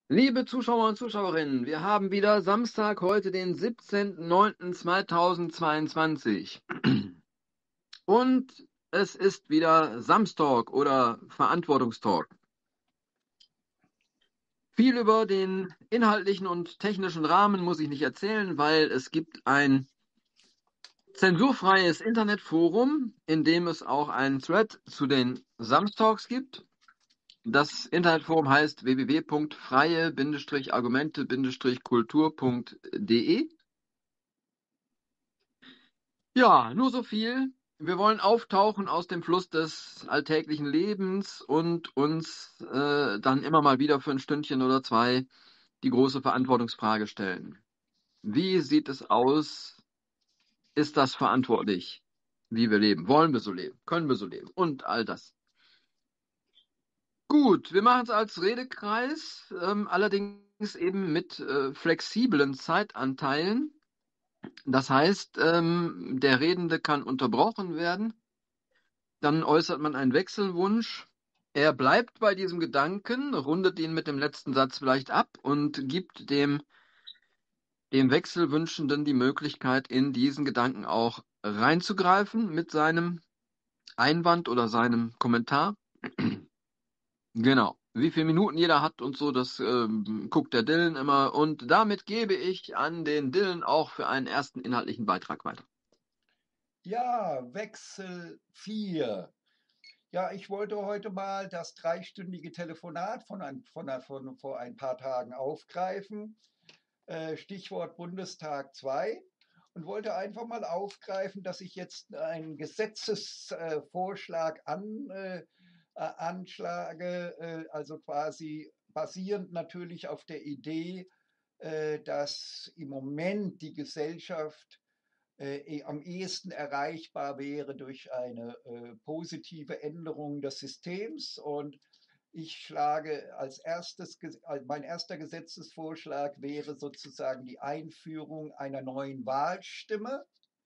Liebe Zuschauer und Zuschauerinnen, wir haben wieder Samstag, heute den 17.09.2022. Und es ist wieder Samstalk oder Verantwortungstalk. Viel über den inhaltlichen und technischen Rahmen muss ich nicht erzählen, weil es gibt ein zensurfreies Internetforum, in dem es auch einen Thread zu den Samstalks gibt. Das Internetforum heißt www.freie-argumente-kultur.de. Ja, nur so viel. Wir wollen auftauchen aus dem Fluss des alltäglichen Lebens und uns dann immer mal wieder für ein Stündchen oder zwei die große Verantwortungsfrage stellen. Wie sieht es aus? Ist das verantwortlich, wie wir leben? Wollen wir so leben? Können wir so leben? Und all das. Gut, wir machen es als Redekreis, allerdings eben mit flexiblen Zeitanteilen. Das heißt, der Redende kann unterbrochen werden. Dann äußert man einen Wechselwunsch. Er bleibt bei diesem Gedanken, rundet ihn mit dem letzten Satz vielleicht ab und gibt dem Wechselwünschenden die Möglichkeit, in diesen Gedanken auch reinzugreifen mit seinem Einwand oder seinem Kommentar. Genau. Wie viele Minuten jeder hat und so, das guckt der Dylan immer. Und damit gebe ich an den Dylan auch für einen ersten inhaltlichen Beitrag weiter. Ja, Wechsel 4. Ja, ich wollte heute mal das dreistündige Telefonat von vor ein paar Tagen aufgreifen. Stichwort Bundestag 2. Und wollte einfach mal aufgreifen, dass ich jetzt einen Gesetzesvorschlag anschlage, also quasi basierend natürlich auf der Idee, dass im Moment die Gesellschaft am ehesten erreichbar wäre durch eine positive Änderung des Systems. Und ich schlage mein erster Gesetzesvorschlag wäre sozusagen die Einführung einer neuen Wahlstimme,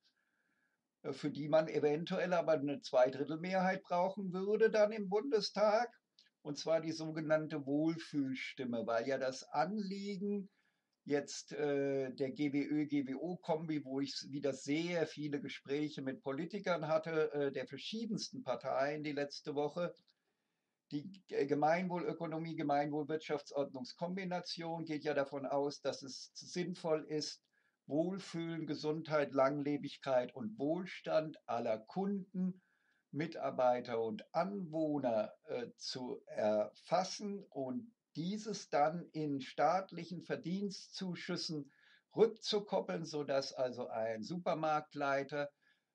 für die man eventuell aber eine Zweidrittelmehrheit brauchen würde dann im Bundestag. Und zwar die sogenannte Wohlfühlstimme, weil ja das Anliegen jetzt der GWÖ-GWO-Kombi, wo ich wieder sehr viele Gespräche mit Politikern hatte, der verschiedensten Parteien die letzte Woche. Die Gemeinwohlökonomie, Gemeinwohlwirtschaftsordnungskombination geht ja davon aus, dass es sinnvoll ist, Wohlfühlen, Gesundheit, Langlebigkeit und Wohlstand aller Kunden, Mitarbeiter und Anwohner zu erfassen und dieses dann in staatlichen Verdienstzuschüssen rückzukoppeln, sodass also ein Supermarktleiter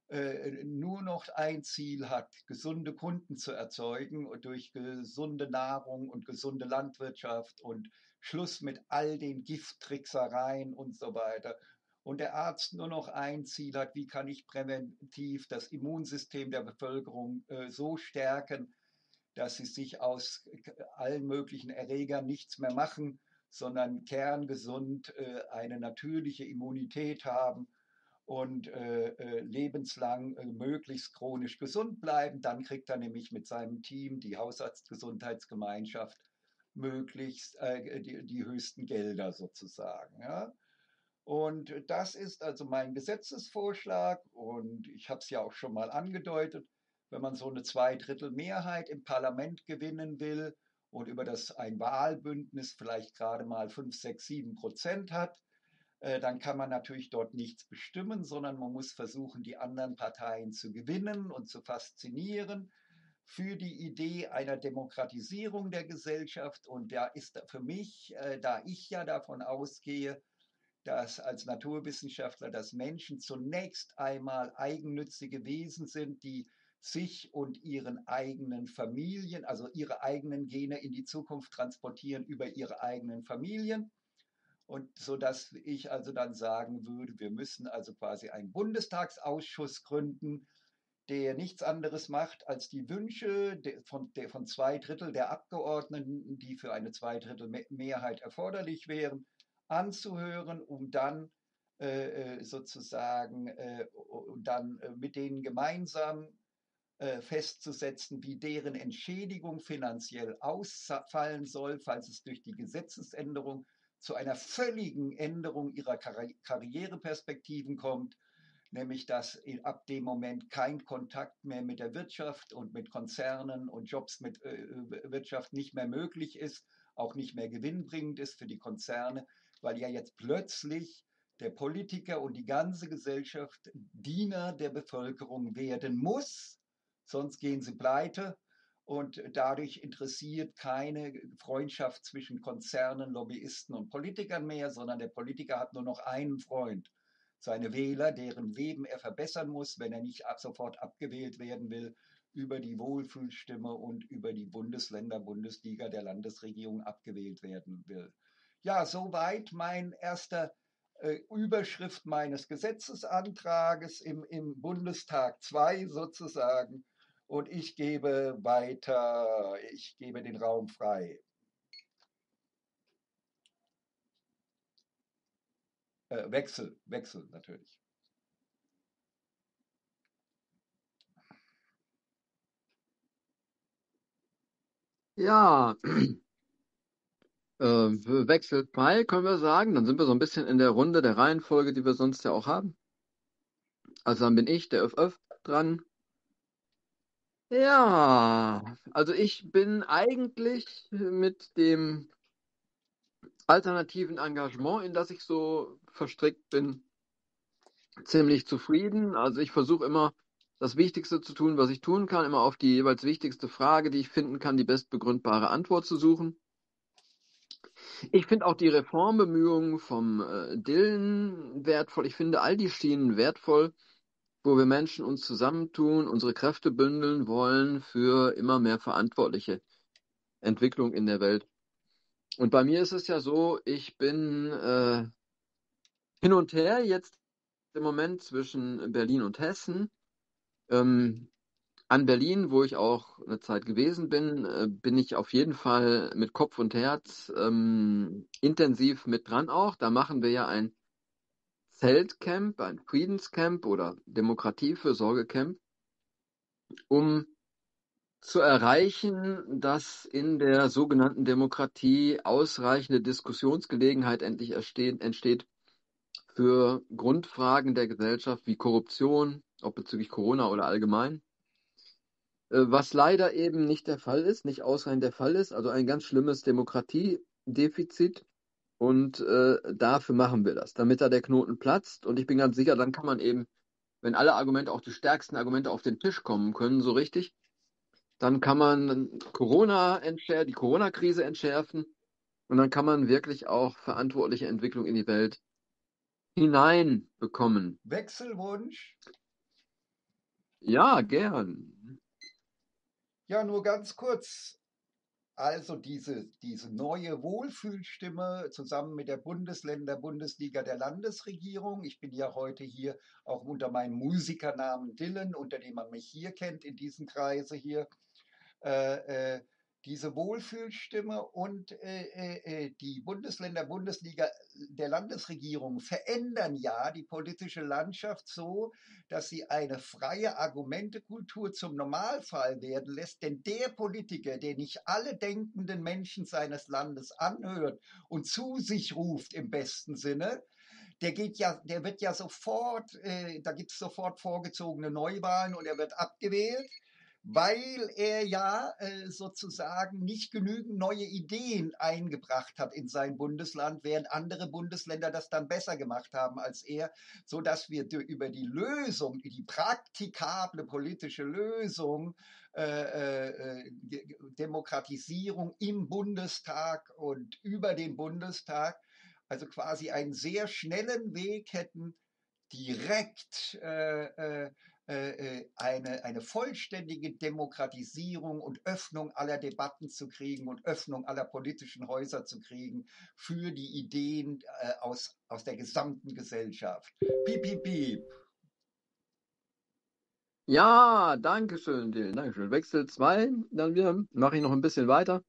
nur noch ein Ziel hat, gesunde Kunden zu erzeugen und durch gesunde Nahrung und gesunde Landwirtschaft und Schluss mit all den Gifttricksereien und so weiter. Und der Arzt nur noch ein Ziel hat, wie kann ich präventiv das Immunsystem der Bevölkerung so stärken, dass sie sich aus allen möglichen Erregern nichts mehr machen, sondern kerngesund eine natürliche Immunität haben und lebenslang möglichst chronisch gesund bleiben. Dann kriegt er nämlich mit seinem Team, die Hausarztgesundheitsgemeinschaft, möglichst die höchsten Gelder sozusagen. Ja? Und das ist also mein Gesetzesvorschlag und ich habe es ja auch schon mal angedeutet, wenn man so eine Zweidrittelmehrheit im Parlament gewinnen will und über das ein Wahlbündnis vielleicht gerade mal 5, 6, 7% hat, dann kann man natürlich dort nichts bestimmen, sondern man muss versuchen, die anderen Parteien zu gewinnen und zu faszinieren für die Idee einer Demokratisierung der Gesellschaft. Und da ist für mich, da ich ja davon ausgehe, dass als Naturwissenschaftler, dass Menschen zunächst einmal eigennützige Wesen sind, die sich und ihren eigenen Familien, also ihre eigenen Gene in die Zukunft transportieren über ihre eigenen Familien. Und so dass ich also dann sagen würde, wir müssen also quasi einen Bundestagsausschuss gründen, der nichts anderes macht, als die Wünsche von zwei Drittel der Abgeordneten, die für eine Zweidrittelmehrheit erforderlich wären, anzuhören, um dann sozusagen dann mit denen gemeinsam festzusetzen, wie deren Entschädigung finanziell ausfallen soll, falls es durch die Gesetzesänderung zu einer völligen Änderung ihrer Karriereperspektiven kommt, nämlich dass ab dem Moment kein Kontakt mehr mit der Wirtschaft und mit Konzernen und Jobs mit Wirtschaft nicht mehr möglich ist, auch nicht mehr gewinnbringend ist für die Konzerne, weil ja jetzt plötzlich der Politiker und die ganze Gesellschaft Diener der Bevölkerung werden muss, sonst gehen sie pleite. Und dadurch interessiert keine Freundschaft zwischen Konzernen, Lobbyisten und Politikern mehr, sondern der Politiker hat nur noch einen Freund, seine Wähler, deren Leben er verbessern muss, wenn er nicht ab sofort abgewählt werden will, über die Wohlfühlstimme und über die Bundesländer, Bundesliga der Landesregierung abgewählt werden will. Ja, soweit mein erster Überschrift meines Gesetzesantrages im Bundestag 2 sozusagen. Und ich gebe weiter, ich gebe den Raum frei. Wechsel natürlich. Ja, Wechsel 2 können wir sagen. Dann sind wir so ein bisschen in der Runde der Reihenfolge, die wir sonst ja auch haben. Also dann bin ich, der ÖFÖF, dran. Ja, also ich bin eigentlich mit dem alternativen Engagement, in das ich so verstrickt bin, ziemlich zufrieden. Also ich versuche immer, das Wichtigste zu tun, was ich tun kann, immer auf die jeweils wichtigste Frage, die ich finden kann, die bestbegründbare Antwort zu suchen. Ich finde auch die Reformbemühungen vom Dylan wertvoll. Ich finde all die Schienen wertvoll, wo wir Menschen uns zusammentun, unsere Kräfte bündeln wollen für immer mehr verantwortliche Entwicklung in der Welt. Und bei mir ist es ja so, ich bin hin und her jetzt im Moment zwischen Berlin und Hessen. An Berlin, wo ich auch eine Zeit gewesen bin, bin ich auf jeden Fall mit Kopf und Herz intensiv mit dran auch. Da machen wir ja ein Zeltcamp, ein Friedenscamp oder Demokratiefürsorgecamp, um zu erreichen, dass in der sogenannten Demokratie ausreichende Diskussionsgelegenheit endlich entsteht für Grundfragen der Gesellschaft wie Korruption, ob bezüglich Corona oder allgemein. Was leider eben nicht der Fall ist, nicht ausreichend der Fall ist, also ein ganz schlimmes Demokratiedefizit. Und dafür machen wir das, damit da der Knoten platzt. Und ich bin ganz sicher, dann kann man eben, wenn alle Argumente, auch die stärksten Argumente auf den Tisch kommen können, so richtig, dann kann man die Corona-Krise entschärfen und dann kann man wirklich auch verantwortliche Entwicklung in die Welt hineinbekommen. Wechselwunsch? Ja, gern. Ja, nur ganz kurz. Also diese neue Wohlfühlstimme zusammen mit der Bundesliga der Landesregierung. Ich bin ja heute hier auch unter meinem Musikernamen Dylan, unter dem man mich hier kennt in diesem Kreise hier. Äh, diese Wohlfühlstimme und die Bundesliga der Landesregierung verändern ja die politische Landschaft so, dass sie eine freie Argumentekultur zum Normalfall werden lässt. Denn der Politiker, der nicht alle denkenden Menschen seines Landes anhört und zu sich ruft im besten Sinne, der wird ja sofort, da gibt es sofort vorgezogene Neuwahlen und er wird abgewählt, weil er ja sozusagen nicht genügend neue Ideen eingebracht hat in sein Bundesland, während andere Bundesländer das dann besser gemacht haben als er, sodass wir über die Lösung, die praktikable politische Lösung, Demokratisierung im Bundestag und über den Bundestag, also quasi einen sehr schnellen Weg hätten, direkt eine vollständige Demokratisierung und Öffnung aller Debatten zu kriegen und Öffnung aller politischen Häuser zu kriegen für die Ideen aus der gesamten Gesellschaft. Piep, piep, piep. Ja, danke schön, Dylan, danke schön. Wechsel 2, dann wieder mache ich noch ein bisschen weiter.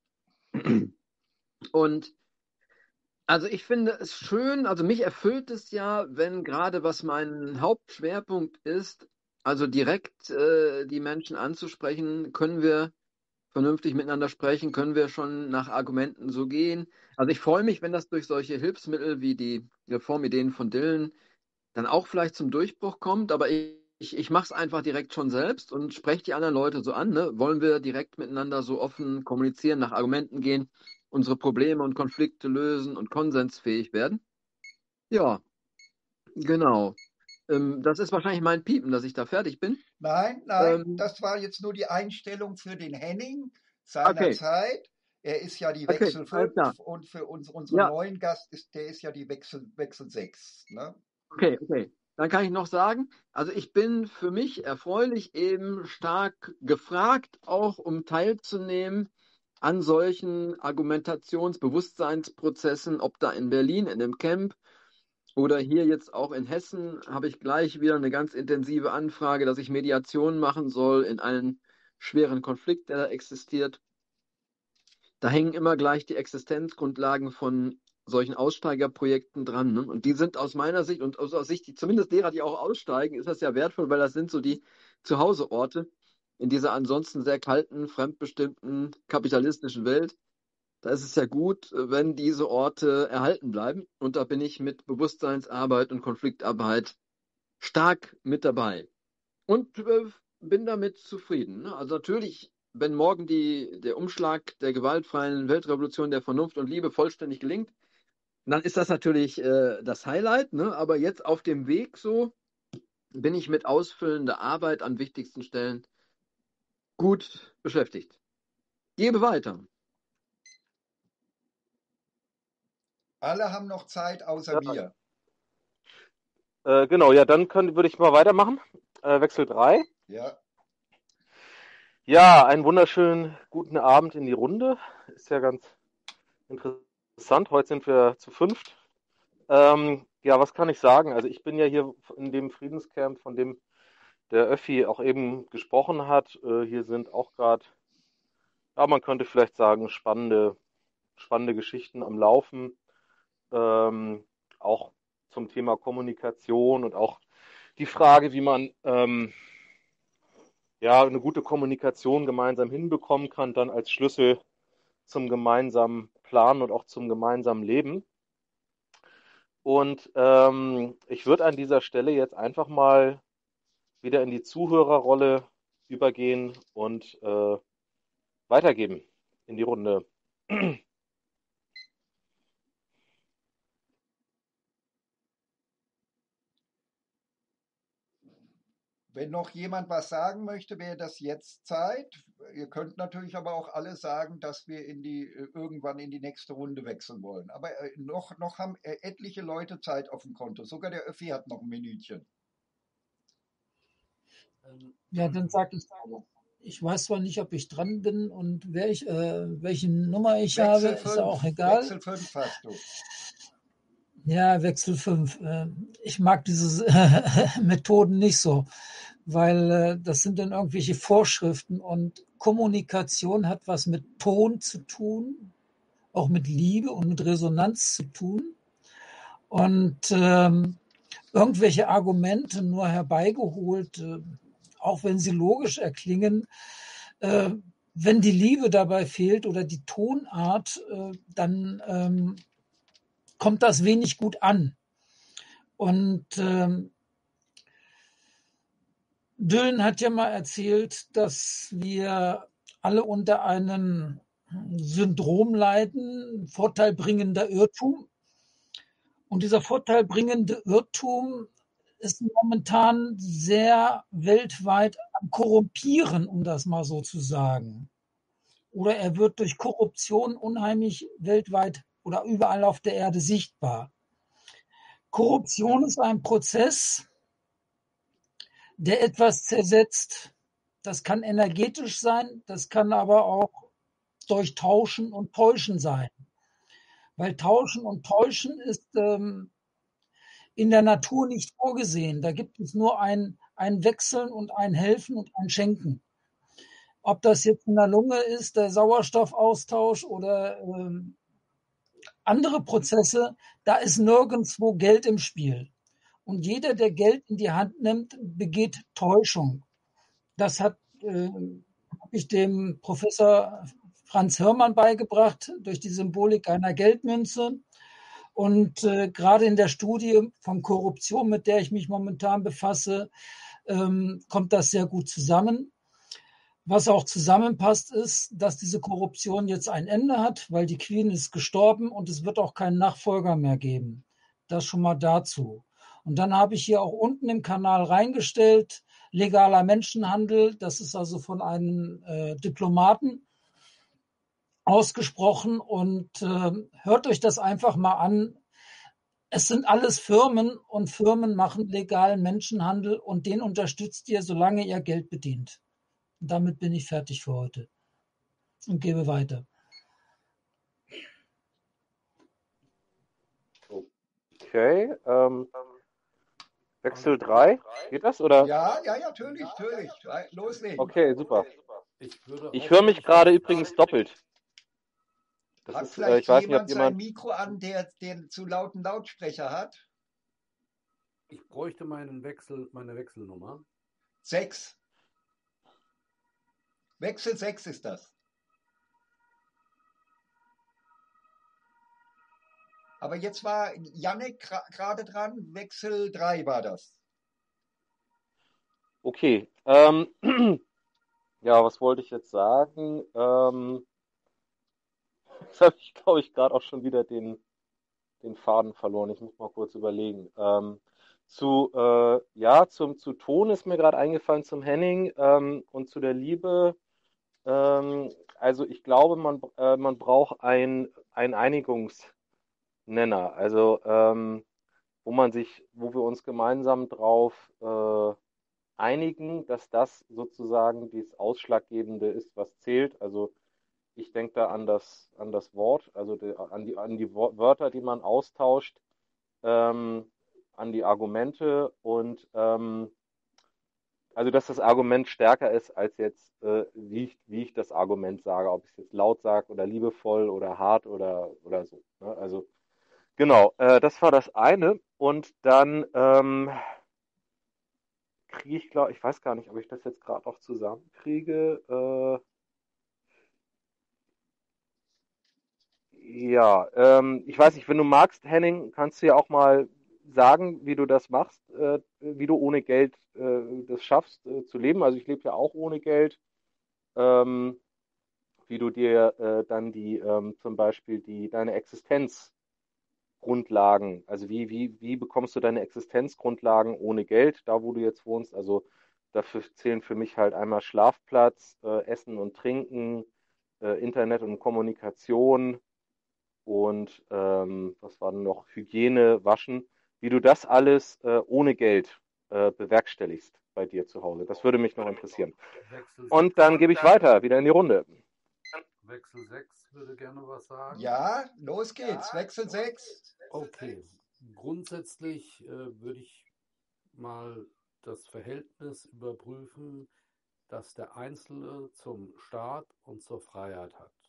Und also ich finde es schön, also mich erfüllt es ja, wenn gerade was mein Hauptschwerpunkt ist, Also direkt die Menschen anzusprechen, können wir vernünftig miteinander sprechen, können wir schon nach Argumenten so gehen. Also ich freue mich, wenn das durch solche Hilfsmittel wie die Reformideen von Dylan dann auch vielleicht zum Durchbruch kommt, aber ich mache es einfach direkt schon selbst und spreche die anderen Leute so an. Ne? Wollen wir direkt miteinander so offen kommunizieren, nach Argumenten gehen, unsere Probleme und Konflikte lösen und konsensfähig werden? Ja, genau. Das ist wahrscheinlich mein Piepen, dass ich da fertig bin. Nein, nein, Ähm, das war jetzt nur die Einstellung für den Henning okay, seinerzeit. Er ist ja die okay, Wechsel alles klar. 5 und für unseren Ja, neuen Gast der ist ja die Wechsel 6. Ne? okay, okay. Dann kann ich noch sagen, also ich bin für mich erfreulich eben stark gefragt, auch um teilzunehmen an solchen Argumentationsbewusstseinsprozessen, ob da in Berlin in dem Camp oder hier jetzt auch in Hessen, habe ich gleich wieder eine ganz intensive Anfrage, dass ich Mediation machen soll in einen schweren Konflikt, der da existiert. Da hängen immer gleich die Existenzgrundlagen von solchen Aussteigerprojekten dran. Ne? Und die sind aus meiner Sicht und aus Sicht, zumindest derer, die auch aussteigen, ist das ja wertvoll, weil das sind so die Zuhauseorte in dieser ansonsten sehr kalten, fremdbestimmten kapitalistischen Welt. Da ist es ja gut, wenn diese Orte erhalten bleiben. Und da bin ich mit Bewusstseinsarbeit und Konfliktarbeit stark mit dabei. Und bin damit zufrieden. Ne? Also natürlich, wenn morgen der Umschlag der gewaltfreien Weltrevolution der Vernunft und Liebe vollständig gelingt, dann ist das natürlich das Highlight. Ne? Aber jetzt auf dem Weg so bin ich mit ausfüllender Arbeit an wichtigsten Stellen gut beschäftigt. Gebe weiter. Alle haben noch Zeit außer Ja, mir. genau, ja, dann würde ich mal weitermachen. Wechsel 3. Ja, Ja, einen wunderschönen guten Abend in die Runde. Ist ja ganz interessant. Heute sind wir zu fünft. Ja, was kann ich sagen? Also ich bin ja hier in dem Friedenscamp, von dem der Öffi auch eben gesprochen hat. Hier sind auch gerade, ja, man könnte vielleicht sagen, spannende Geschichten am Laufen. Ähm, auch zum Thema Kommunikation und auch die Frage, wie man ja, eine gute Kommunikation gemeinsam hinbekommen kann, dann als Schlüssel zum gemeinsamen Planen und auch zum gemeinsamen Leben. Und ich würde an dieser Stelle jetzt einfach mal wieder in die Zuhörerrolle übergehen und weitergeben in die Runde. wenn noch jemand was sagen möchte, wäre das jetzt Zeit. Ihr könnt natürlich aber auch alle sagen, dass wir irgendwann in die nächste Runde wechseln wollen. Aber noch haben etliche Leute Zeit auf dem Konto. Sogar der Öffi hat noch ein Minütchen. Ja, dann sag ich weiß zwar nicht, ob ich dran bin und welche Nummer ich habe, ist ja auch egal. Wechsel 5 hast du. Ja, Wechsel 5. Ich mag diese Methoden nicht so, weil das sind dann irgendwelche Vorschriften und Kommunikation hat was mit Ton zu tun, auch mit Liebe und mit Resonanz zu tun. Und irgendwelche Argumente nur herbeigeholt, auch wenn sie logisch erklingen, wenn die Liebe dabei fehlt oder die Tonart, dann kommt das wenig gut an. Und Dylan hat ja mal erzählt, dass wir alle unter einem Syndrom leiden, vorteilbringender Irrtum. Und dieser vorteilbringende Irrtum ist momentan sehr weltweit am Korrumpieren, um das mal so zu sagen. Oder er wird durch Korruption unheimlich weltweit oder überall auf der Erde sichtbar. Korruption ist ein Prozess, der etwas zersetzt. Das kann energetisch sein, das kann aber auch durch Tauschen und Täuschen sein. Weil Tauschen und Täuschen ist in der Natur nicht vorgesehen. Da gibt es nur ein Wechseln und ein Helfen und ein Schenken. Ob das jetzt in der Lunge ist, der Sauerstoffaustausch oder andere Prozesse, da ist nirgendwo Geld im Spiel. Und jeder, der Geld in die Hand nimmt, begeht Täuschung. Das habe ich dem Professor Franz Hörmann beigebracht durch die Symbolik einer Geldmünze. Und gerade in der Studie von Korruption, mit der ich mich momentan befasse, kommt das sehr gut zusammen. Was auch zusammenpasst, ist, dass diese Korruption jetzt ein Ende hat, weil die Queen ist gestorben und es wird auch keinen Nachfolger mehr geben. Das schon mal dazu. Und dann habe ich hier auch unten im Kanal reingestellt, legaler Menschenhandel. Das ist also von einem Diplomaten ausgesprochen. Und hört euch das einfach mal an. Es sind alles Firmen und Firmen machen legalen Menschenhandel und den unterstützt ihr, solange ihr Geld bedient. Und damit bin ich fertig für heute und gebe weiter. Okay, Wechsel 3, geht das oder? Ja, natürlich. Loslegen. Okay, super. Ich Ich höre mich gerade übrigens doppelt. Das Hat ist, vielleicht ich weiß nicht, ob jemand sein jemand. Mikro an, der den zu lauten Lautsprecher hat? Ich bräuchte meine Wechselnummer. 6. Wechsel 6 ist das. Aber jetzt war Jannik gerade dran, Wechsel 3 war das. Okay, ja, was wollte ich jetzt sagen? Jetzt habe ich, glaube ich, gerade auch schon wieder den Faden verloren. Ich muss mal kurz überlegen. Zu Ton ist mir gerade eingefallen, zum Henning und zu der Liebe. Also ich glaube, man braucht ein Einigungsnenner, also wo wir uns gemeinsam drauf einigen, dass das sozusagen das Ausschlaggebende ist, was zählt. Also ich denke da an das Wort, also an die Wörter, die man austauscht, an die Argumente und also dass das Argument stärker ist als jetzt, wie ich das Argument sage, ob ich es jetzt laut sage oder liebevoll oder hart oder so. Ne? Also genau, das war das eine. Und dann kriege ich, glaube ich, weiß gar nicht, ob ich das jetzt gerade auch zusammenkriege. Ja, ich weiß nicht, wenn du magst, Henning, kannst du ja auch mal sagen, wie du das machst, wie du ohne Geld das schaffst zu leben. Also ich lebe ja auch ohne Geld. Ähm, Wie du dir dann zum Beispiel deine Existenzgrundlagen, also wie bekommst du deine Existenzgrundlagen ohne Geld, da wo du jetzt wohnst? Also dafür zählen für mich halt einmal Schlafplatz, Essen und Trinken, Internet und Kommunikation und was war denn noch? Hygiene, Waschen. Wie du das alles ohne Geld bewerkstelligst bei dir zu Hause. Das würde mich noch interessieren. Und dann gebe ich weiter, wieder in die Runde. Wechsel 6 würde gerne was sagen. Ja, los geht's. Wechsel 6. Okay, grundsätzlich würde ich mal das Verhältnis überprüfen, das der Einzelne zum Staat und zur Freiheit hat.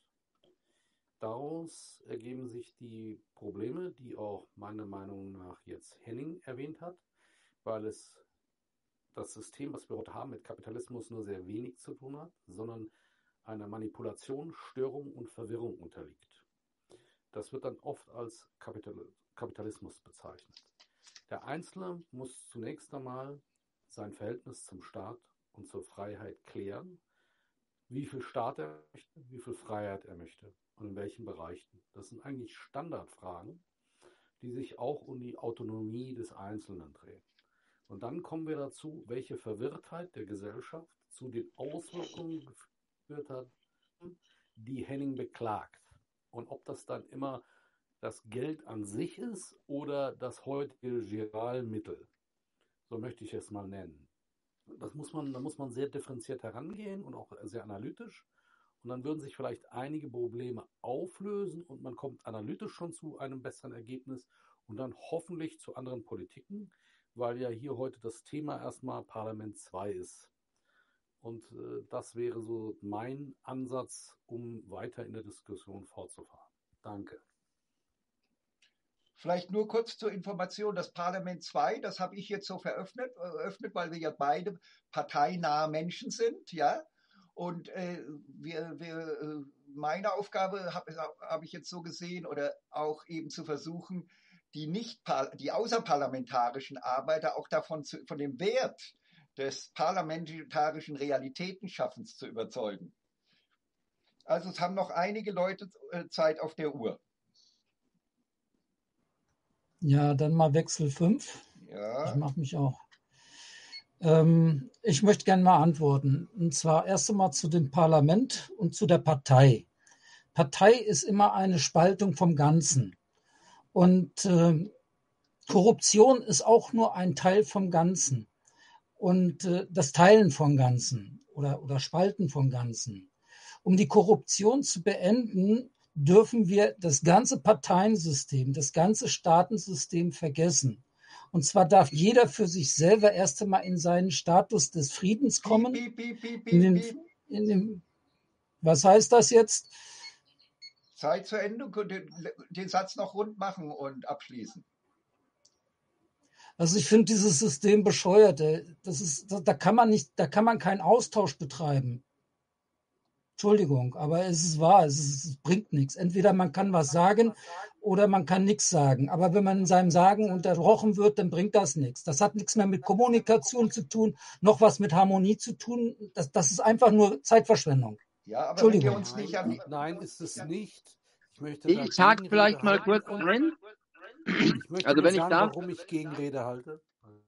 Daraus ergeben sich die Probleme, die auch meiner Meinung nach jetzt Henning erwähnt hat, weil es das System, was wir heute haben, mit Kapitalismus nur sehr wenig zu tun hat, sondern einer Manipulation, Störung und Verwirrung unterliegt. Das wird dann oft als Kapitalismus bezeichnet. Der Einzelne muss zunächst einmal sein Verhältnis zum Staat und zur Freiheit klären, wie viel Staat er möchte, wie viel Freiheit er möchte und in welchen Bereichen. Das sind eigentlich Standardfragen, die sich auch um die Autonomie des Einzelnen drehen. Und dann kommen wir dazu, welche Verwirrtheit der Gesellschaft zu den Auswirkungen geführt hat, die Henning beklagt. Und ob das dann immer das Geld an sich ist oder das heutige Giralmittel. So möchte ich es mal nennen. Da muss man sehr differenziert herangehen und auch sehr analytisch. Und dann würden sich vielleicht einige Probleme auflösen und man kommt analytisch schon zu einem besseren Ergebnis und dann hoffentlich zu anderen Politiken, weil ja hier heute das Thema erstmal Parlament 2 ist. Und das wäre so mein Ansatz, um weiter in der Diskussion fortzufahren. Danke. Vielleicht nur kurz zur Information, das Parlament 2, das habe ich jetzt so eröffnet, weil wir ja beide parteinahe Menschen sind, ja. Und meine Aufgabe habe ich jetzt so gesehen, oder auch eben zu versuchen, die außerparlamentarischen Arbeiter auch von dem Wert des parlamentarischen Realitätenschaffens zu überzeugen. Also es haben noch einige Leute Zeit auf der Uhr. Ja, dann mal Wechsel 5. Ja. Ich mache mich auch. Ich möchte gerne mal antworten. Und zwar erst einmal zu dem Parlament und zu der Partei. Partei ist immer eine Spaltung vom Ganzen. Und Korruption ist auch nur ein Teil vom Ganzen. Und das Teilen von Ganzen oder Spalten von Ganzen. Um die Korruption zu beenden, dürfen wir das ganze Parteiensystem, das ganze Staatensystem vergessen. Und zwar darf jeder für sich selber erst einmal in seinen Status des Friedens kommen. Was heißt das jetzt? Zeit zu Ende, den Satz noch rund machen und abschließen. Also ich finde dieses System bescheuert. Da kann man keinen Austausch betreiben. Entschuldigung, aber es ist wahr, es bringt nichts. Entweder man kann was sagen oder man kann nichts sagen. Aber wenn man in seinem Sagen unterbrochen wird, dann bringt das nichts. Das hat nichts mehr mit Kommunikation zu tun, noch was mit Harmonie zu tun. Das ist einfach nur Zeitverschwendung. Ja, aber wenn wir uns nicht an... Nein, ist es nicht. Ich hake vielleicht mal kurz ein. Ich möchte Also wenn ich sagen, darf, warum ich Gegenrede halte.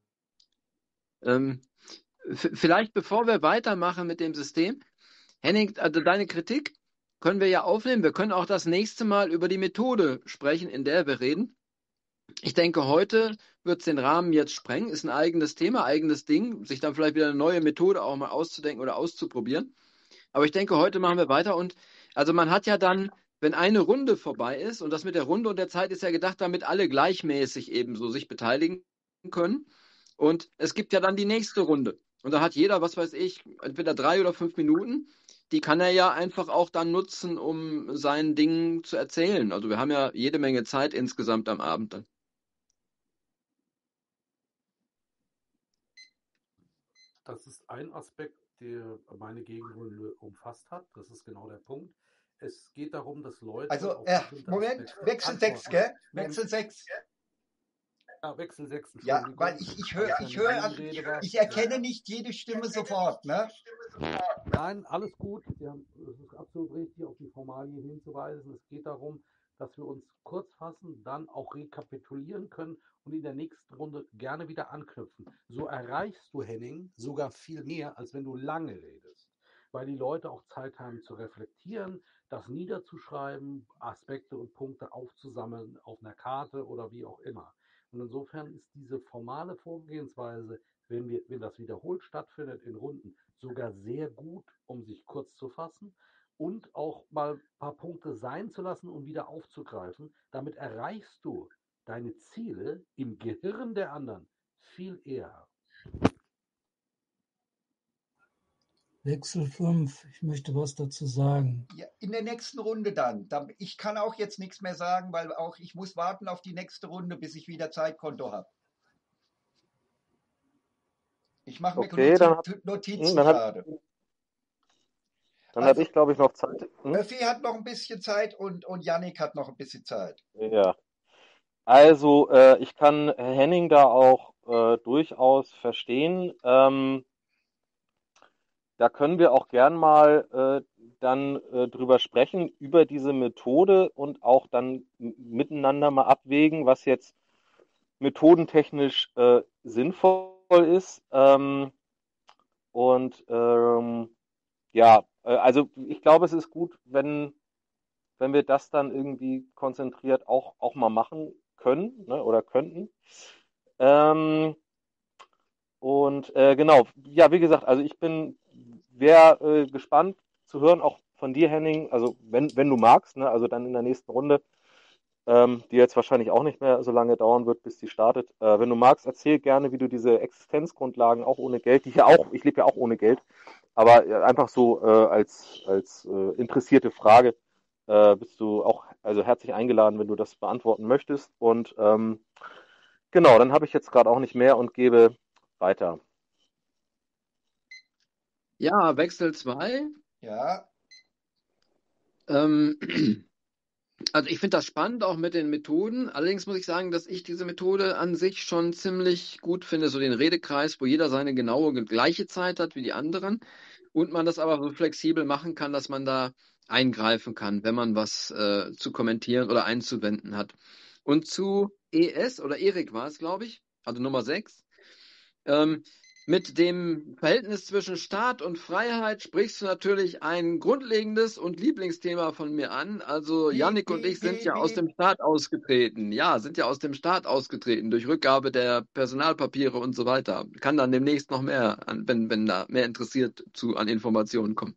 Vielleicht bevor wir weitermachen mit dem System, Henning, also deine Kritik können wir ja aufnehmen. Wir können auch das nächste Mal über die Methode sprechen, in der wir reden. Ich denke, heute wird es den Rahmen jetzt sprengen. Ist ein eigenes Thema, eigenes Ding, sich dann vielleicht wieder eine neue Methode auch mal auszudenken oder auszuprobieren. Aber ich denke, heute machen wir weiter. Und also man hat ja dann, wenn eine Runde vorbei ist, und das mit der Runde und der Zeit ist ja gedacht, damit alle gleichmäßig ebenso sich beteiligen können. Und es gibt ja dann die nächste Runde. Und da hat jeder, was weiß ich, entweder 3 oder 5 Minuten. Die kann er ja einfach auch dann nutzen, um sein Ding zu erzählen. Also wir haben ja jede Menge Zeit insgesamt am Abend dann. Das ist ein Aspekt, der meine Gegenrunde umfasst hat. Das ist genau der Punkt. Es geht darum, dass Leute... Also, Moment, Wechsel 6, gell? Wechsel 6. Ja, Wechsel 6. Ja, weil ich erkenne nicht jede Stimme sofort, ne? Nein, alles gut. Es ist absolut richtig, auf die Formalien hinzuweisen. Es geht darum, dass wir uns kurz fassen, dann auch rekapitulieren können und in der nächsten Runde gerne wieder anknüpfen. So erreichst du, Henning, sogar viel mehr, als wenn du lange redest. Weil die Leute auch Zeit haben zu reflektieren, das niederzuschreiben, Aspekte und Punkte aufzusammeln auf einer Karte oder wie auch immer. Und insofern ist diese formale Vorgehensweise, wenn das wiederholt stattfindet in Runden, sogar sehr gut, um sich kurz zu fassen und auch mal ein paar Punkte sein zu lassen und wieder aufzugreifen. Damit erreichst du deine Ziele im Gehirn der anderen viel eher. Wechsel 5, ich möchte was dazu sagen. Ja, in der nächsten Runde dann. Ich kann auch jetzt nichts mehr sagen, weil auch ich muss warten auf die nächste Runde, bis ich wieder Zeitkonto habe. Ich mache mir Notizen gerade. Dann habe ich, glaube ich, noch Zeit. Murphy hat noch ein bisschen Zeit und Yannick hat noch ein bisschen Zeit. Ja. Also, ich kann Henning da auch durchaus verstehen. Da können wir auch gern mal dann drüber sprechen, über diese Methode und auch dann miteinander mal abwägen, was jetzt methodentechnisch sinnvoll ist. Ja, also ich glaube, es ist gut, wenn wir das dann irgendwie konzentriert auch mal machen können, ne, oder könnten. Genau, ja, wie gesagt, also ich wäre gespannt zu hören, auch von dir, Henning, also wenn du magst, ne, also dann in der nächsten Runde, die jetzt wahrscheinlich auch nicht mehr so lange dauern wird, bis die startet. Wenn du magst, erzähl gerne, wie du diese Existenzgrundlagen auch ohne Geld, ich lebe ja auch ohne Geld, aber einfach so als interessierte Frage, bist du auch Also herzlich eingeladen, wenn du das beantworten möchtest. Und genau, dann habe ich jetzt gerade auch nicht mehr und gebe weiter. Ja, Wechsel 2. Ja, Ähm, also ich finde das spannend, auch mit den Methoden. Allerdings muss ich sagen, dass ich diese Methode an sich schon ziemlich gut finde, so den Redekreis, wo jeder seine genaue gleiche Zeit hat wie die anderen und man das aber so flexibel machen kann, dass man da eingreifen kann, wenn man was zu kommentieren oder einzuwenden hat. Und zu ES oder Erik war es, glaube ich, also Nummer 6. Mit dem Verhältnis zwischen Staat und Freiheit sprichst du natürlich ein grundlegendes und Lieblingsthema von mir an. Also piep, Yannick und piep, ich sind piep, ja aus piep. dem Staat ausgetreten. Ja, sind ja aus dem Staat ausgetreten durch Rückgabe der Personalpapiere und so weiter. Kann dann demnächst noch mehr, wenn da mehr interessiert an Informationen kommen.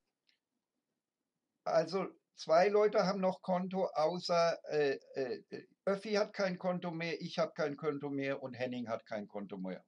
Also 2 Leute haben noch Konto, außer Öffi hat kein Konto mehr, ich habe kein Konto mehr und Henning hat kein Konto mehr.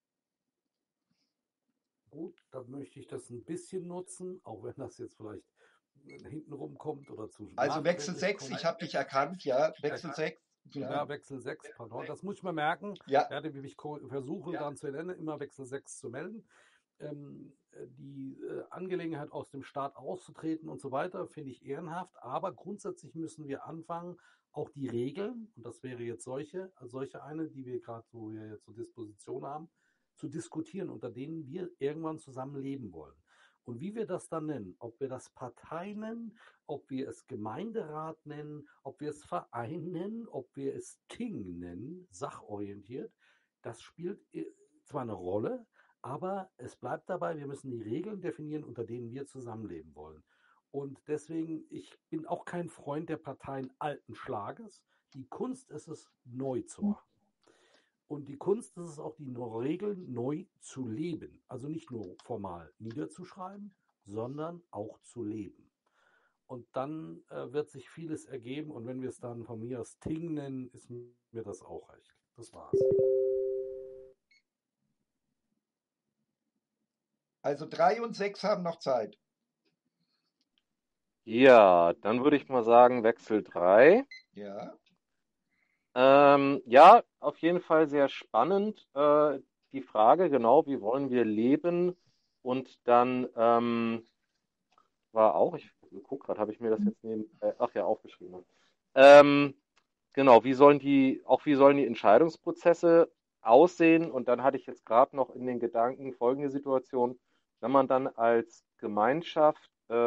Gut, dann möchte ich das ein bisschen nutzen, auch wenn das jetzt vielleicht hintenrum kommt oder zu Also Wechsel nachträglich 6, kommt. ich habe dich erkannt, ja, Wechsel 6. Ja, Ja, Wechsel 6, pardon. Das muss ich mir merken. ja, Werde mich versuchen, dann zu erinnern, immer Wechsel 6 zu melden. Die Angelegenheit aus dem Staat auszutreten und so weiter, finde ich ehrenhaft. Aber grundsätzlich müssen wir anfangen, auch die Regeln, und das wäre jetzt solche eine, die wir gerade so hier jetzt zur Disposition haben, zu diskutieren, unter denen wir irgendwann zusammen leben wollen. Und wie wir das dann nennen, ob wir das Partei nennen, ob wir es Gemeinderat nennen, ob wir es Verein nennen, ob wir es Ting nennen, sachorientiert, das spielt zwar eine Rolle, aber es bleibt dabei, wir müssen die Regeln definieren, unter denen wir zusammenleben wollen. Und deswegen, ich bin auch kein Freund der Parteien alten Schlages. Die Kunst ist es, neu zu machen. Und die Kunst ist es auch, die Regeln neu zu leben. Also nicht nur formal niederzuschreiben, sondern auch zu leben. Und dann wird sich vieles ergeben. Und wenn wir es dann von mir aus Ting nennen, ist mir das auch recht. Das war's. also 3 und 6 haben noch Zeit. Ja, dann würde ich mal sagen, Wechsel 3. Ja, Ja, auf jeden Fall sehr spannend. Die Frage, genau, wie wollen wir leben? Und dann war auch, ich gucke gerade, habe ich mir das jetzt ach ja, aufgeschrieben. Genau, wie sollen die Entscheidungsprozesse aussehen? Und dann hatte ich jetzt gerade noch in den Gedanken folgende Situation, wenn man dann als Gemeinschaft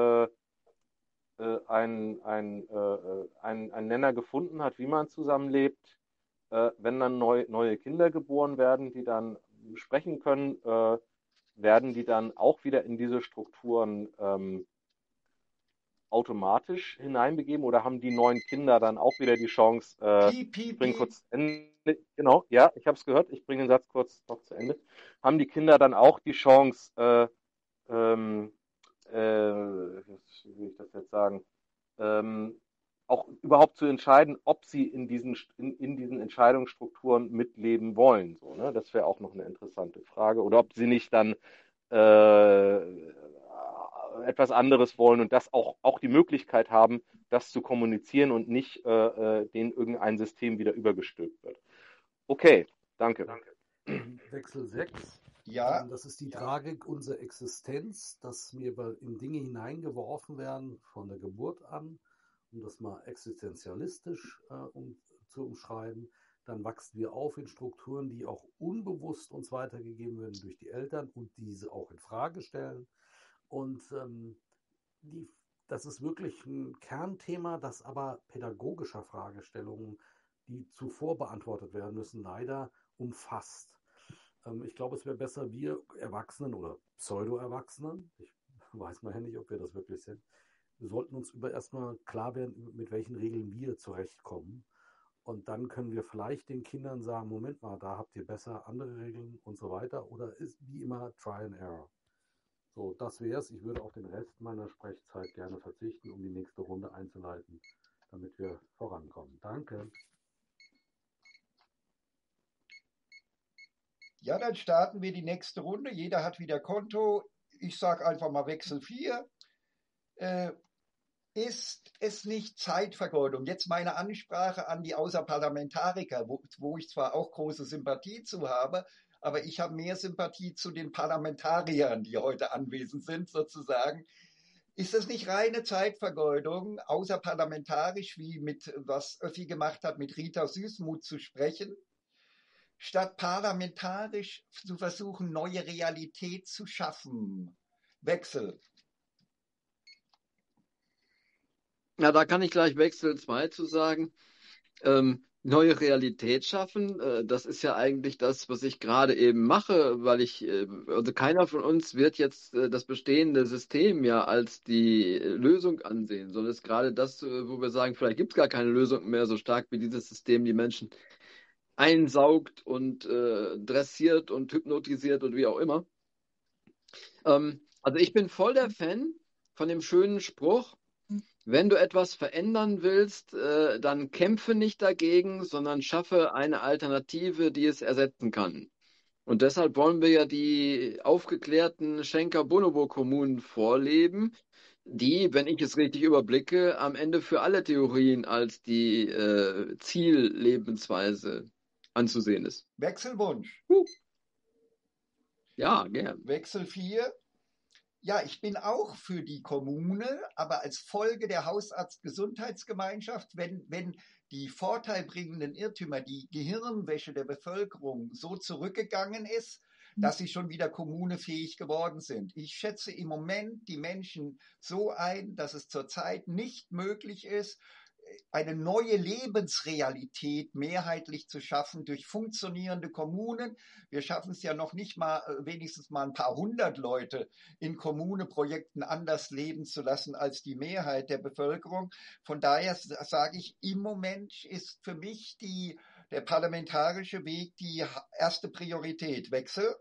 einen Nenner gefunden hat, wie man zusammenlebt, wenn dann neue Kinder geboren werden, die dann sprechen können, werden die dann auch wieder in diese Strukturen automatisch hineinbegeben oder haben die neuen Kinder dann auch wieder die Chance, piep, ich piep, bringe piep. kurz zu Ende, genau, ja, ich habe es gehört, ich bringe den Satz kurz noch zu Ende, haben die Kinder dann auch die Chance, wie will ich das jetzt sagen, auch überhaupt zu entscheiden, ob sie in diesen Entscheidungsstrukturen mitleben wollen. So, ne? Das wäre auch noch eine interessante Frage. Oder ob sie nicht dann etwas anderes wollen und das auch die Möglichkeit haben, das zu kommunizieren und nicht denen irgendein System wieder übergestülpt wird. Okay, danke. Wechsel 6. Ja, Das ist die Tragik unserer Existenz, dass wir in Dinge hineingeworfen werden von der Geburt an, um das mal existenzialistisch zu umschreiben. Dann wachsen wir auf in Strukturen, die auch unbewusst uns weitergegeben werden durch die Eltern und diese auch in Frage stellen. Und das ist wirklich ein Kernthema, das aber pädagogischer Fragestellungen, die zuvor beantwortet werden müssen, leider umfasst. Ich glaube, es wäre besser, wir Erwachsenen oder Pseudo-Erwachsenen, ich weiß mal ja nicht, ob wir das wirklich sind, wir sollten uns erstmal klar werden, mit welchen Regeln wir zurechtkommen. Und dann können wir vielleicht den Kindern sagen, Moment mal, da habt ihr besser andere Regeln und so weiter. Oder ist wie immer Try and Error. So, das wäre es. Ich würde auf den Rest meiner Sprechzeit gerne verzichten, um die nächste Runde einzuleiten, damit wir vorankommen. Danke. ja, dann starten wir die nächste Runde. Jeder hat wieder Konto. Ich sage einfach mal Wechsel 4. Ist es nicht Zeitvergeudung? Jetzt meine Ansprache an die Außerparlamentariker, wo ich zwar auch große Sympathie zu habe, aber ich habe mehr Sympathie zu den Parlamentariern, die heute anwesend sind, sozusagen. Ist es nicht reine Zeitvergeudung, außerparlamentarisch, wie was Öffi gemacht hat, mit Rita Süßmuth zu sprechen, statt parlamentarisch zu versuchen, neue Realität zu schaffen? Wechsel. Ja, da kann ich gleich Wechsel 2 zu sagen. Neue Realität schaffen, das ist ja eigentlich das, was ich gerade eben mache, weil also keiner von uns wird jetzt das bestehende System ja als die Lösung ansehen, sondern es ist gerade das, wo wir sagen, vielleicht gibt es gar keine Lösung mehr, so stark wie dieses System die Menschen einsaugt und dressiert und hypnotisiert und wie auch immer. Also ich bin voll der Fan von dem schönen Spruch: Wenn du etwas verändern willst, dann kämpfe nicht dagegen, sondern schaffe eine Alternative, die es ersetzen kann. Und deshalb wollen wir ja die aufgeklärten Schenker-Bonobo-Kommunen vorleben, die, wenn ich es richtig überblicke, am Ende für alle Theorien als die Ziellebensweise anzusehen ist. Wechselwunsch. Ja, gern. Wechsel 4. Ja, ich bin auch für die Kommune, aber als Folge der Hausarzt-Gesundheitsgemeinschaft, wenn die vorteilbringenden Irrtümer, die Gehirnwäsche der Bevölkerung so zurückgegangen ist, dass sie schon wieder kommunefähig geworden sind. Ich schätze im Moment die Menschen so ein, dass es zurzeit nicht möglich ist, eine neue Lebensrealität mehrheitlich zu schaffen durch funktionierende Kommunen. Wir schaffen es ja noch nicht mal, wenigstens mal ein paar hundert Leute in Kommuneprojekten anders leben zu lassen als die Mehrheit der Bevölkerung. Von daher sage ich, im Moment ist für mich der parlamentarische Weg die erste Priorität. Wechsel?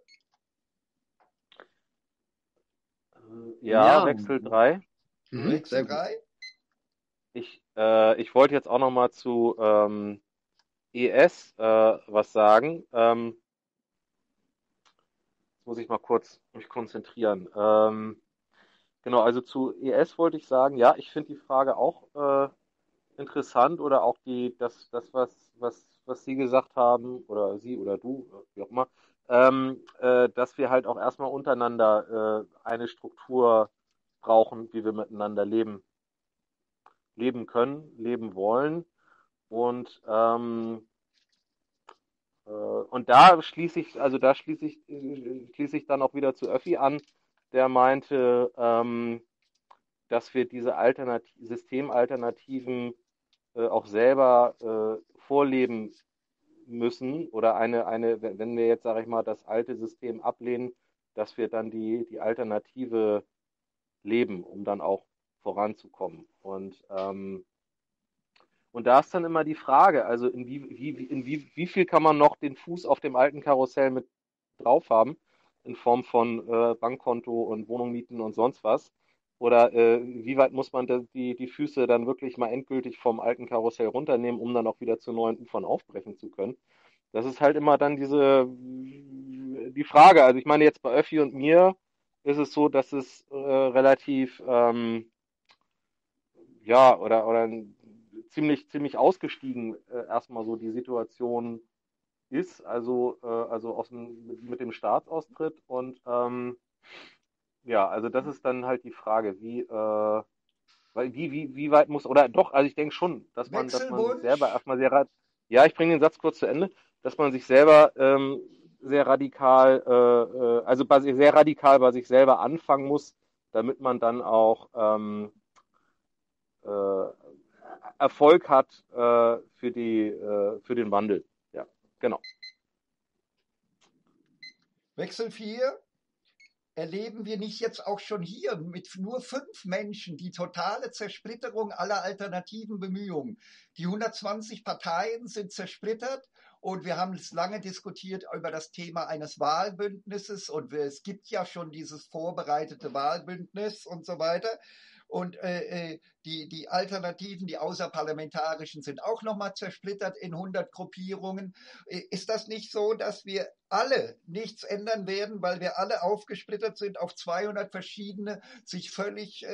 Ja, Wechsel 3. Wechsel 3? Ich wollte jetzt auch noch mal zu ES was sagen. Jetzt muss ich mal kurz mich konzentrieren. Genau, also zu ES wollte ich sagen, ja, ich finde die Frage auch interessant, oder auch was Sie gesagt haben, oder Sie oder du, wie auch immer, dass wir halt auch erstmal untereinander eine Struktur brauchen, wie wir miteinander leben können, leben wollen. Und da schließe ich dann auch wieder zu Öffi an, der meinte, dass wir diese Systemalternativen auch selber vorleben müssen, oder wenn wir jetzt, sage ich mal, das alte System ablehnen, dass wir dann die Alternative leben, um dann auch voranzukommen. Und da ist dann immer die Frage, also wie viel kann man noch den Fuß auf dem alten Karussell mit drauf haben, in Form von Bankkonto und Wohnung mieten und sonst was? Oder wie weit muss man die Füße dann wirklich mal endgültig vom alten Karussell runternehmen, um dann auch wieder zu neuen Ufern aufbrechen zu können? Das ist halt immer dann die Frage. Also ich meine, jetzt bei Öffi und mir ist es so, dass es relativ ja, oder ziemlich ausgestiegen erstmal so die Situation ist, also mit dem Staatsaustritt. Und ja, also das ist dann halt die Frage, wie weit muss, oder doch, also ich denke schon, dass man sich selber erstmal ja, ich bringe den Satz kurz zu Ende, dass man sich selber sehr radikal bei sich selber anfangen muss, damit man dann auch Erfolg hat für den Wandel. Ja, genau. Wechsel 4. Erleben wir nicht jetzt auch schon hier mit nur 5 Menschen die totale Zersplitterung aller alternativen Bemühungen? Die 120 Parteien sind zersplittert, und wir haben es lange diskutiert über das Thema eines Wahlbündnisses, und es gibt ja schon dieses vorbereitete Wahlbündnis und so weiter. Und die Alternativen, die außerparlamentarischen, sind auch nochmal zersplittert in 100 Gruppierungen. Ist das nicht so, dass wir alle nichts ändern werden, weil wir alle aufgesplittert sind auf 200 verschiedene, sich völlig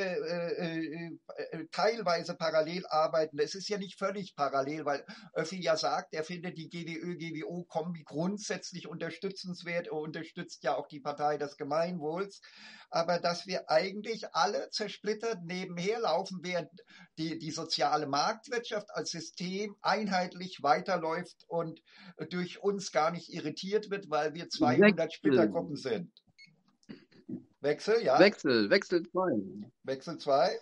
teilweise parallel arbeiten? Es ist ja nicht völlig parallel, weil Öffi ja sagt, er findet die GDÖ-GWO-Kombi grundsätzlich unterstützenswert. Er unterstützt ja auch die Partei des Gemeinwohls. Aber dass wir eigentlich alle zersplittert nebenher laufen, während die soziale Marktwirtschaft als System einheitlich weiterläuft und durch uns gar nicht irritiert wird, weil wir 200 Splittergruppen sind. Wechsel, ja? Wechsel 2. Wechsel 2.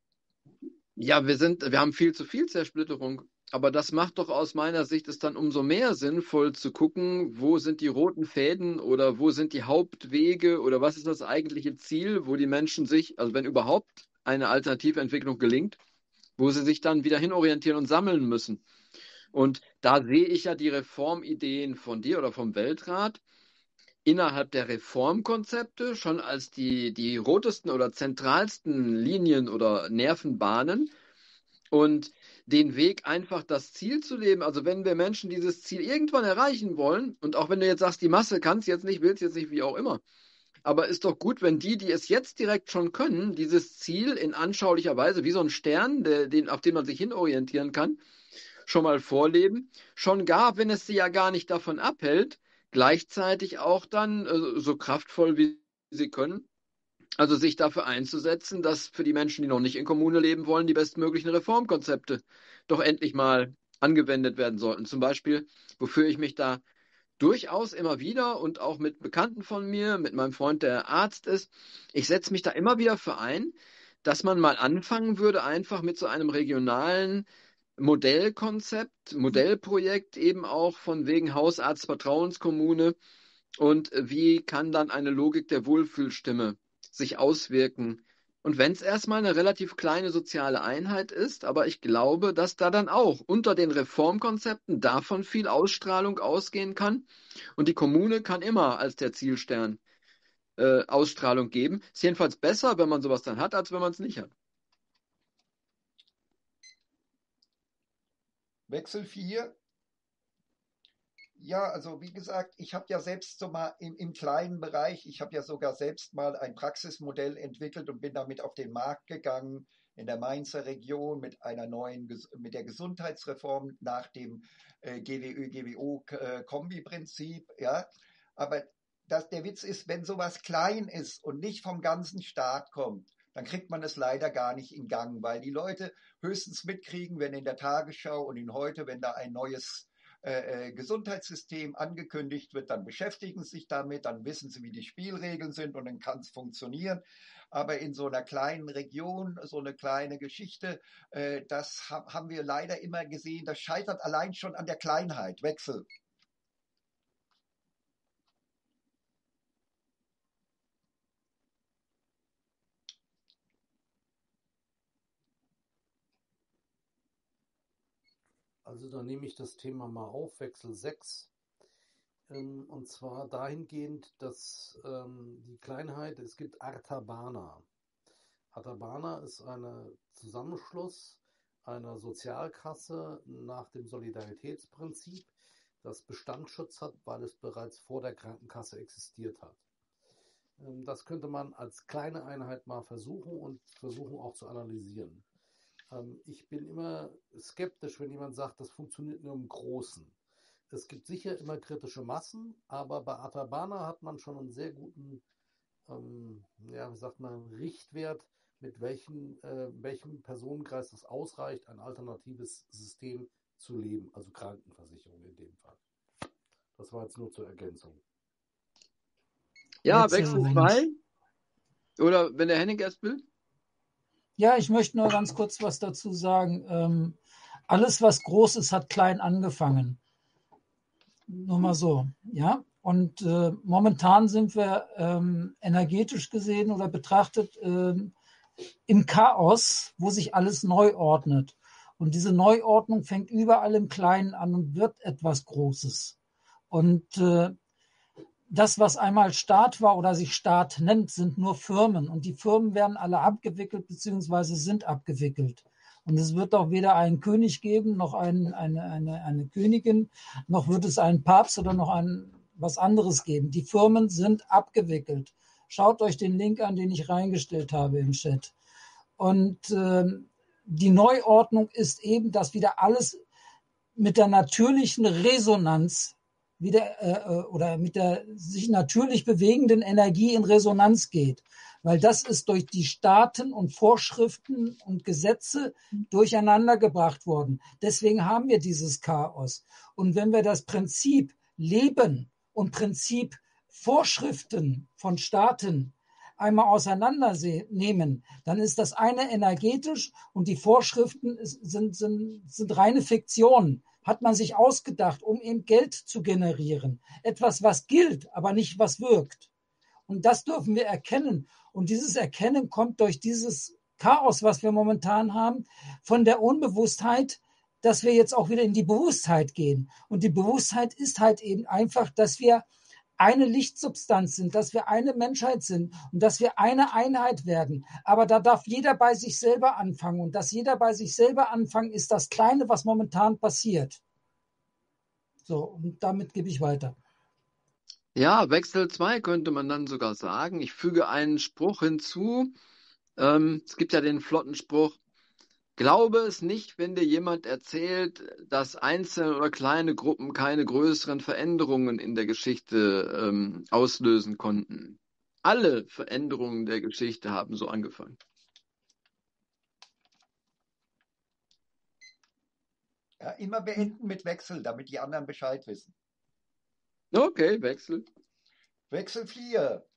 Ja, wir haben viel zu viel Zersplitterung. Aber das macht doch aus meiner Sicht es dann umso mehr sinnvoll zu gucken, wo sind die roten Fäden oder wo sind die Hauptwege oder was ist das eigentliche Ziel, wo die Menschen sich, also wenn überhaupt eine Alternativentwicklung gelingt, wo sie sich dann wieder hinorientieren und sammeln müssen. Und da sehe ich ja die Reformideen von dir oder vom Weltrat innerhalb der Reformkonzepte schon als die rotesten oder zentralsten Linien oder Nervenbahnen und den Weg einfach das Ziel zu leben. Also wenn wir Menschen dieses Ziel irgendwann erreichen wollen und auch wenn du jetzt sagst, die Masse kann es jetzt nicht, will es jetzt nicht, wie auch immer, aber ist doch gut, wenn die es jetzt direkt schon können, dieses Ziel in anschaulicher Weise, wie so ein Stern, auf den man sich hinorientieren kann, schon mal vorleben, schon gar, wenn es sie ja gar nicht davon abhält, gleichzeitig auch dann so kraftvoll wie sie können, also sich dafür einzusetzen, dass für die Menschen, die noch nicht in Kommune leben wollen, die bestmöglichen Reformkonzepte doch endlich mal angewendet werden sollten. Zum Beispiel, wofür ich mich da durchaus immer wieder und auch mit Bekannten von mir, mit meinem Freund, der Arzt ist, ich setze mich da immer wieder für ein, dass man mal anfangen würde, einfach mit so einem regionalen Modellkonzept, Modellprojekt eben auch von wegen Hausarzt, Vertrauenskommune und wie kann dann eine Logik der Wohlfühlstimme sich auswirken. Und wenn es erstmal eine relativ kleine soziale Einheit ist, aber ich glaube, dass da dann auch unter den Reformkonzepten davon viel Ausstrahlung ausgehen kann. Und die Kommune kann immer als der Zielstern Ausstrahlung geben. Ist jedenfalls besser, wenn man sowas dann hat, als wenn man es nicht hat. Wechsel 4. Ja, also wie gesagt, ich habe ja selbst so mal im kleinen Bereich, ich habe ja sogar selbst mal ein Praxismodell entwickelt und bin damit auf den Markt gegangen in der Mainzer Region mit mit der Gesundheitsreform nach dem GWÖ-GWO-Kombi-Prinzip. Ja, aber der Witz ist, wenn sowas klein ist und nicht vom ganzen Staat kommt, dann kriegt man es leider gar nicht in Gang, weil die Leute höchstens mitkriegen, wenn in der Tagesschau und in heute, wenn da ein neues Gesundheitssystem angekündigt wird, dann beschäftigen sie sich damit, dann wissen sie, wie die Spielregeln sind und dann kann es funktionieren. Aber in so einer kleinen Region, so eine kleine Geschichte, das haben wir leider immer gesehen, das scheitert allein schon an der Kleinheit. Wechsel. Also dann nehme ich das Thema mal auf, Wechsel 6. Und zwar dahingehend, dass die Kleinheit, es gibt Artabana. Artabana ist ein Zusammenschluss einer Sozialkasse nach dem Solidaritätsprinzip, das Bestandsschutz hat, weil es bereits vor der Krankenkasse existiert hat. Das könnte man als kleine Einheit mal versuchen und versuchen auch zu analysieren. Ich bin immer skeptisch, wenn jemand sagt, das funktioniert nur im Großen. Es gibt sicher immer kritische Massen, aber bei Artabana hat man schon einen sehr guten, wie sagt man, Richtwert, mit welchem Personenkreis es ausreicht, ein alternatives System zu leben, also Krankenversicherung in dem Fall. Das war jetzt nur zur Ergänzung. Ja, Wechsel 2. Oder wenn der Henning erst will. Ja, ich möchte nur ganz kurz was dazu sagen. Alles, was groß ist, hat klein angefangen. Nur mal so, ja. Und momentan sind wir energetisch gesehen oder betrachtet im Chaos, wo sich alles neu ordnet. Und diese Neuordnung fängt überall im Kleinen an und wird etwas Großes. Und das, was einmal Staat war oder sich Staat nennt, sind nur Firmen. Und die Firmen werden alle abgewickelt bzw. sind abgewickelt. Und es wird auch weder einen König geben, noch eine Königin, noch wird es einen Papst oder noch was anderes geben. Die Firmen sind abgewickelt. Schaut euch den Link an, den ich reingestellt habe im Chat. Und die Neuordnung ist eben, dass wieder alles mit der natürlichen Resonanz wieder oder mit der sich natürlich bewegenden Energie in Resonanz geht. Weil das ist durch die Staaten und Vorschriften und Gesetze durcheinander gebracht worden. Deswegen haben wir dieses Chaos. Und wenn wir das Prinzip Leben und Prinzip Vorschriften von Staaten einmal auseinandernehmen, dann ist das eine energetisch und die Vorschriften sind reine Fiktionen. Hat man sich ausgedacht, um eben Geld zu generieren. Etwas, was gilt, aber nicht was wirkt. Und das dürfen wir erkennen. Und dieses Erkennen kommt durch dieses Chaos, was wir momentan haben, von der Unbewusstheit, dass wir jetzt auch wieder in die Bewusstheit gehen. Und die Bewusstheit ist halt eben einfach, dass wir eine Lichtsubstanz sind, dass wir eine Menschheit sind und dass wir eine Einheit werden. Aber da darf jeder bei sich selber anfangen. Und dass jeder bei sich selber anfangen, ist das Kleine, was momentan passiert. So, und damit gebe ich weiter. Ja, Wechsel 2 könnte man dann sogar sagen. Ich füge einen Spruch hinzu. Es gibt ja den flotten Spruch: Glaube es nicht, wenn dir jemand erzählt, dass einzelne oder kleine Gruppen keine größeren Veränderungen in der Geschichte auslösen konnten. Alle Veränderungen der Geschichte haben so angefangen. Ja, immer beenden mit Wechsel, damit die anderen Bescheid wissen. Okay, Wechsel. Wechsel 4.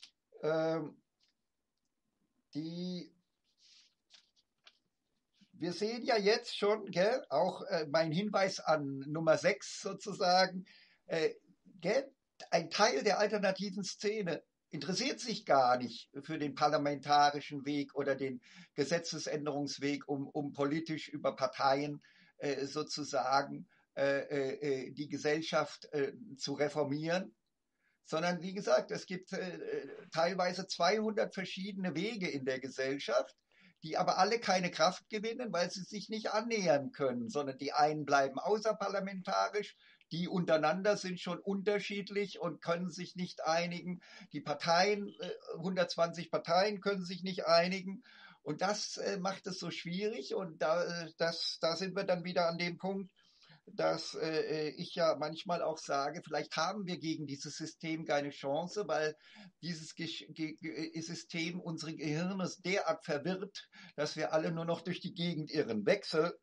Wir sehen ja jetzt schon, gell, auch mein Hinweis an Nummer 6 sozusagen, gell, ein Teil der alternativen Szene interessiert sich gar nicht für den parlamentarischen Weg oder den Gesetzesänderungsweg, um politisch über Parteien sozusagen die Gesellschaft zu reformieren, sondern wie gesagt, es gibt teilweise 200 verschiedene Wege in der Gesellschaft, die aber alle keine Kraft gewinnen, weil sie sich nicht annähern können, sondern die einen bleiben außerparlamentarisch, die untereinander sind schon unterschiedlich und können sich nicht einigen. Die Parteien, 120 Parteien können sich nicht einigen. Und das macht es so schwierig. Und da sind wir dann wieder an dem Punkt, dass ich ja manchmal auch sage, vielleicht haben wir gegen dieses System keine Chance, weil dieses System unsere Gehirne derart verwirrt, dass wir alle nur noch durch die Gegend irren. Wechsel.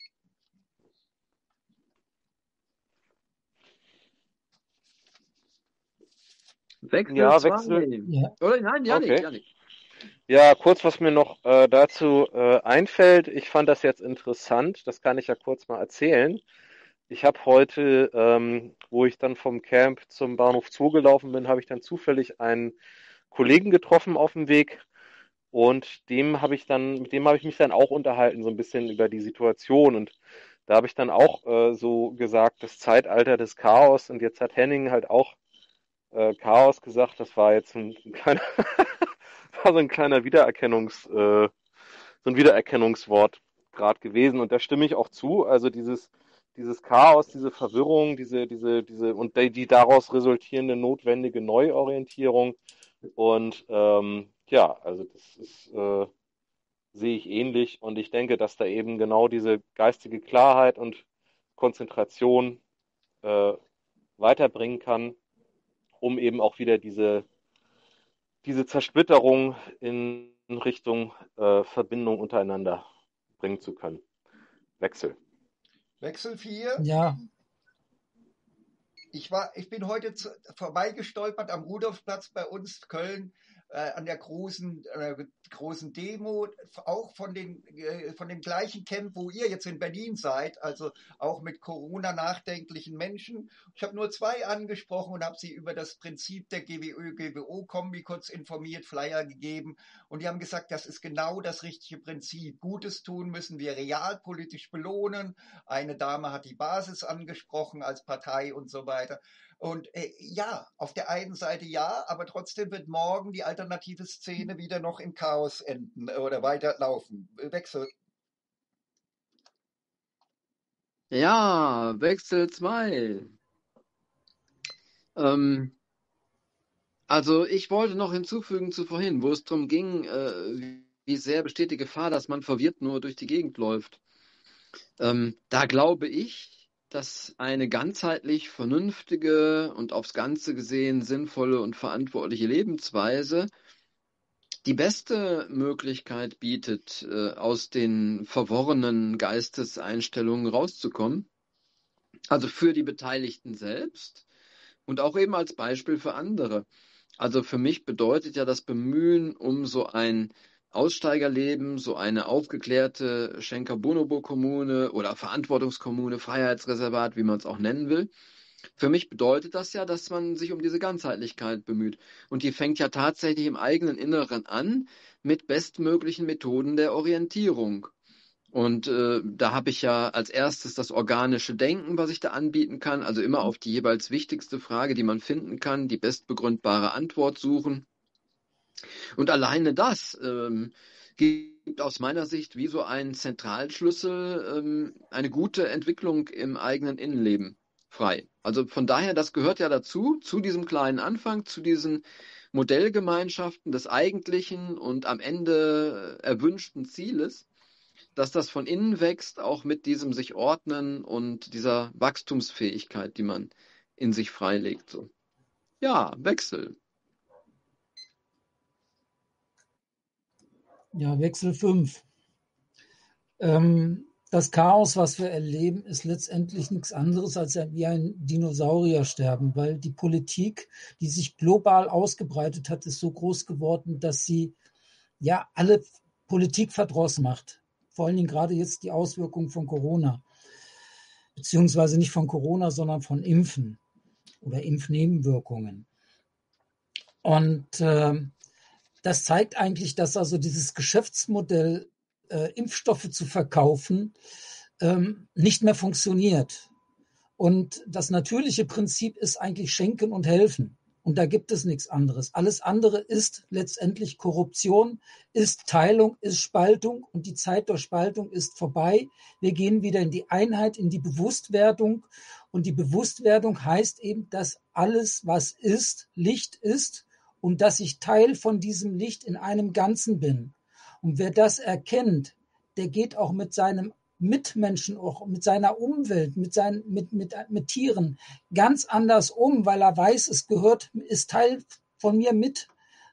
Wechsel Ja, 2. Wechsel. Ja. Oder nein, Janik, Okay. Janik. Ja, kurz, was mir noch dazu einfällt. Ich fand das jetzt interessant. Das kann ich ja kurz mal erzählen. Ich habe heute, wo ich dann vom Camp zum Bahnhof Zoo gelaufen bin, habe ich dann zufällig einen Kollegen getroffen auf dem Weg. Und mit dem habe ich mich dann auch unterhalten, so ein bisschen über die Situation. Und da habe ich dann auch so gesagt, das Zeitalter des Chaos. Und jetzt hat Henning halt auch Chaos gesagt. Das war jetzt ein kleiner, war so ein kleiner so ein Wiedererkennungswort gerade gewesen. Und da stimme ich auch zu. Also dieses Chaos, diese Verwirrung, diese und die daraus resultierende notwendige Neuorientierung. Und ja, also das ist, sehe ich ähnlich. Und ich denke, dass da eben genau diese geistige Klarheit und Konzentration weiterbringen kann, um eben auch wieder diese Zersplitterung in Richtung Verbindung untereinander bringen zu können. Wechsel. Wechsel 4. Ja, Ich bin heute vorbeigestolpert am Rudolfplatz bei uns Köln an der großen Demo, auch von dem gleichen Camp, wo ihr jetzt in Berlin seid, also auch mit Corona nachdenklichen Menschen. Ich habe nur 2 angesprochen und habe sie über das Prinzip der GWO-Kombi kurz informiert, Flyer gegeben, und die haben gesagt, das ist genau das richtige Prinzip. Gutes tun müssen wir realpolitisch belohnen. Eine Dame hat die Basis angesprochen als Partei und so weiter. Und ja, auf der einen Seite ja, aber trotzdem wird morgen die alternative Szene wieder noch im Chaos enden oder weiterlaufen. Wechsel. Ja, Wechsel 2. Also ich wollte noch hinzufügen zu vorhin, wo es darum ging, wie sehr besteht die Gefahr, dass man verwirrt nur durch die Gegend läuft. Da glaube ich, dass eine ganzheitlich vernünftige und aufs Ganze gesehen sinnvolle und verantwortliche Lebensweise die beste Möglichkeit bietet, aus den verworrenen Geisteseinstellungen rauszukommen. Also für die Beteiligten selbst und auch eben als Beispiel für andere. Also für mich bedeutet ja das Bemühen um so ein Aussteigerleben, so eine aufgeklärte Schenker-Bonobo-Kommune oder Verantwortungskommune, Freiheitsreservat, wie man es auch nennen will. Für mich bedeutet das ja, dass man sich um diese Ganzheitlichkeit bemüht. Und die fängt ja tatsächlich im eigenen Inneren an mit bestmöglichen Methoden der Orientierung. Und da habe ich ja als erstes das organische Denken, was ich da anbieten kann. Also immer auf die jeweils wichtigste Frage, die man finden kann, die bestbegründbare Antwort suchen. Und alleine das gibt aus meiner Sicht wie so einen Zentralschlüssel eine gute Entwicklung im eigenen Innenleben frei. Also von daher, das gehört ja dazu, zu diesem kleinen Anfang, zu diesen Modellgemeinschaften des eigentlichen und am Ende erwünschten Zieles, dass das von innen wächst, auch mit diesem sich ordnen und dieser Wachstumsfähigkeit, die man in sich freilegt. So. Ja, Wechsel. Ja, Wechsel 5. Das Chaos, was wir erleben, ist letztendlich nichts anderes als wie ein Dinosauriersterben, weil die Politik, die sich global ausgebreitet hat, ist so groß geworden, dass sie ja alle Politik verdross macht. Vor allen Dingen gerade jetzt die Auswirkungen von Corona. Beziehungsweise nicht von Corona, sondern von Impfen oder Impfnebenwirkungen. Und das zeigt eigentlich, dass also dieses Geschäftsmodell, Impfstoffe zu verkaufen, nicht mehr funktioniert. Und das natürliche Prinzip ist eigentlich schenken und helfen. Und da gibt es nichts anderes. Alles andere ist letztendlich Korruption, ist Teilung, ist Spaltung. Und die Zeit der Spaltung ist vorbei. Wir gehen wieder in die Einheit, in die Bewusstwerdung. Und die Bewusstwerdung heißt eben, dass alles, was ist, Licht ist und dass ich Teil von diesem Licht in einem Ganzen bin. Und wer das erkennt, der geht auch mit seinem Mitmenschen, auch mit seiner Umwelt, mit Tieren ganz anders um, weil er weiß, es gehört, ist Teil von mir mit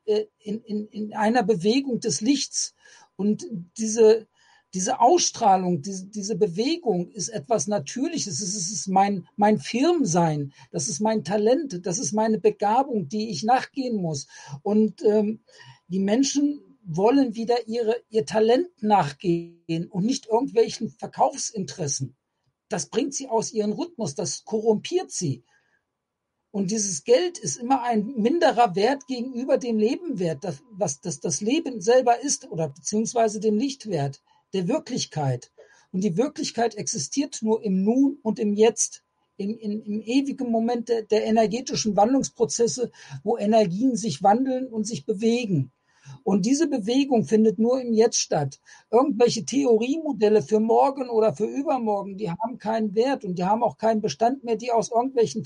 in einer Bewegung des Lichts. Und diese Ausstrahlung, diese Bewegung ist etwas Natürliches. Es ist mein Firmsein, das ist mein Talent, das ist meine Begabung, die ich nachgehen muss. Und die Menschen wollen wieder ihr Talent nachgehen und nicht irgendwelchen Verkaufsinteressen. Das bringt sie aus ihrem Rhythmus, das korrumpiert sie. Und dieses Geld ist immer ein minderer Wert gegenüber dem Lebenwert, was das Leben selber ist, oder beziehungsweise dem Lichtwert der Wirklichkeit. Und die Wirklichkeit existiert nur im Nun und im Jetzt, im ewigen Moment der energetischen Wandlungsprozesse, wo Energien sich wandeln und sich bewegen. Und diese Bewegung findet nur im Jetzt statt. Irgendwelche Theoriemodelle für morgen oder für übermorgen, die haben keinen Wert und die haben auch keinen Bestand mehr, die aus irgendwelchen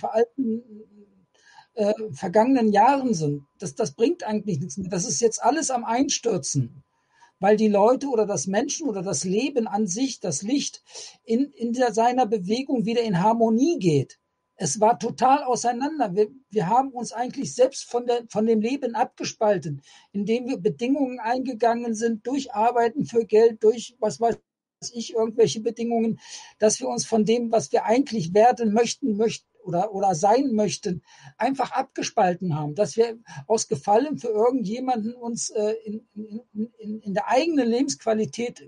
vergangenen Jahren sind. Das bringt eigentlich nichts mehr. Das ist jetzt alles am Einstürzen, weil die Leute oder das Menschen oder das Leben an sich, das Licht, in seiner Bewegung wieder in Harmonie geht. Es war total auseinander. Wir haben uns eigentlich selbst von dem Leben abgespalten, indem wir Bedingungen eingegangen sind, durch Arbeiten für Geld, durch was weiß ich, irgendwelche Bedingungen, dass wir uns von dem, was wir eigentlich werden möchten oder sein möchten, einfach abgespalten haben, dass wir aus Gefallen für irgendjemanden uns in der eigenen Lebensqualität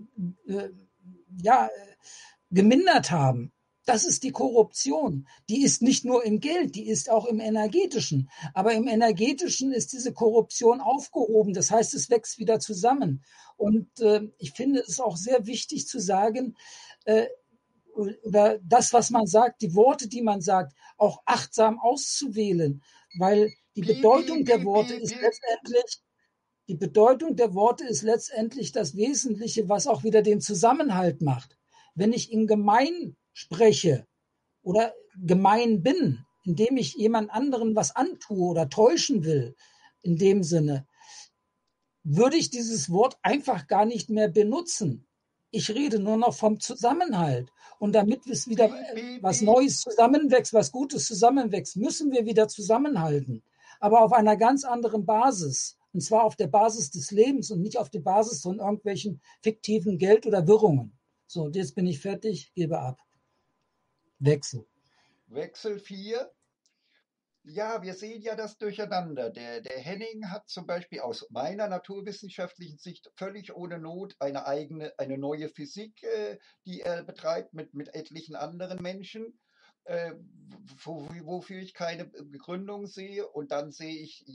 gemindert haben. Das ist die Korruption. Die ist nicht nur im Geld, die ist auch im Energetischen. Aber im Energetischen ist diese Korruption aufgehoben. Das heißt, es wächst wieder zusammen. Und ich finde es auch sehr wichtig zu sagen, oder das, was man sagt, die Worte, die man sagt, auch achtsam auszuwählen, weil die Bedeutung der Worte ist letztendlich, die Bedeutung der Worte ist letztendlich das Wesentliche, was auch wieder den Zusammenhalt macht. Wenn ich in gemein spreche oder gemein bin, indem ich jemand anderen was antue oder täuschen will, in dem Sinne, würde ich dieses Wort einfach gar nicht mehr benutzen. Ich rede nur noch vom Zusammenhalt. Und damit es wieder was Neues zusammenwächst, was Gutes zusammenwächst, müssen wir wieder zusammenhalten. Aber auf einer ganz anderen Basis. Und zwar auf der Basis des Lebens und nicht auf der Basis von irgendwelchen fiktiven Geld- oder Wirrungen. So, und jetzt bin ich fertig, gebe ab. Wechsel. Wechsel 4. Ja, wir sehen ja das Durcheinander. Der Henning hat zum Beispiel aus meiner naturwissenschaftlichen Sicht völlig ohne Not eine neue Physik, die er betreibt mit etlichen anderen Menschen, wofür ich keine Begründung sehe. Und dann sehe ich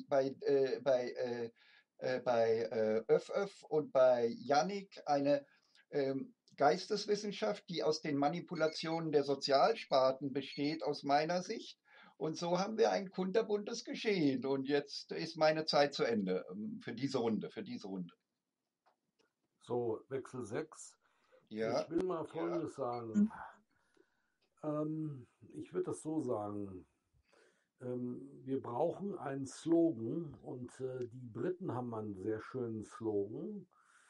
bei Öff und bei Yannick eine Geisteswissenschaft, die aus den Manipulationen der Sozialsparten besteht, aus meiner Sicht. Und so haben wir ein kunterbuntes Geschehen. Und jetzt ist meine Zeit zu Ende für diese Runde. So, Wechsel 6. Ja, Ich will mal Folgendes sagen. Ich würde das so sagen. Wir brauchen einen Slogan und die Briten haben einen sehr schönen Slogan.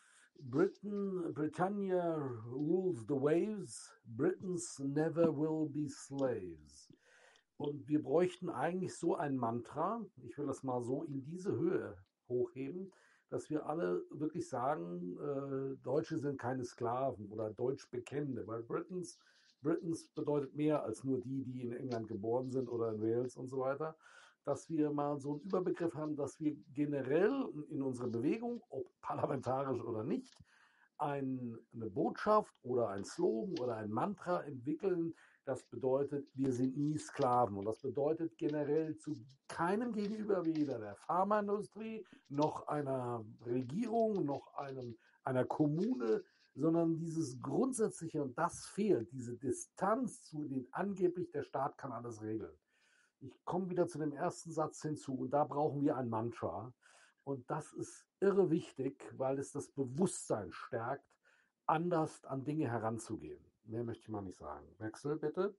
Britannia rules the waves, Britons never will be slaves. Und wir bräuchten eigentlich so ein Mantra, ich will das mal so in diese Höhe hochheben, dass wir alle wirklich sagen, Deutsche sind keine Sklaven oder Deutschbekennende, weil Britons bedeutet mehr als nur die in England geboren sind oder in Wales und so weiter, dass wir mal so einen Überbegriff haben, dass wir generell in unserer Bewegung, ob parlamentarisch oder nicht, eine Botschaft oder ein Slogan oder ein Mantra entwickeln. Das bedeutet, wir sind nie Sklaven. Und das bedeutet generell zu keinem gegenüber, weder der Pharmaindustrie, noch einer Regierung, noch einer Kommune, sondern dieses Grundsätzliche, und das fehlt, diese Distanz zu den angeblich, der Staat kann alles regeln. Ich komme wieder zu dem ersten Satz hinzu und da brauchen wir ein Mantra. Und das ist irre wichtig, weil es das Bewusstsein stärkt, anders an Dinge heranzugehen. Mehr möchte ich mal nicht sagen. Wechsel bitte.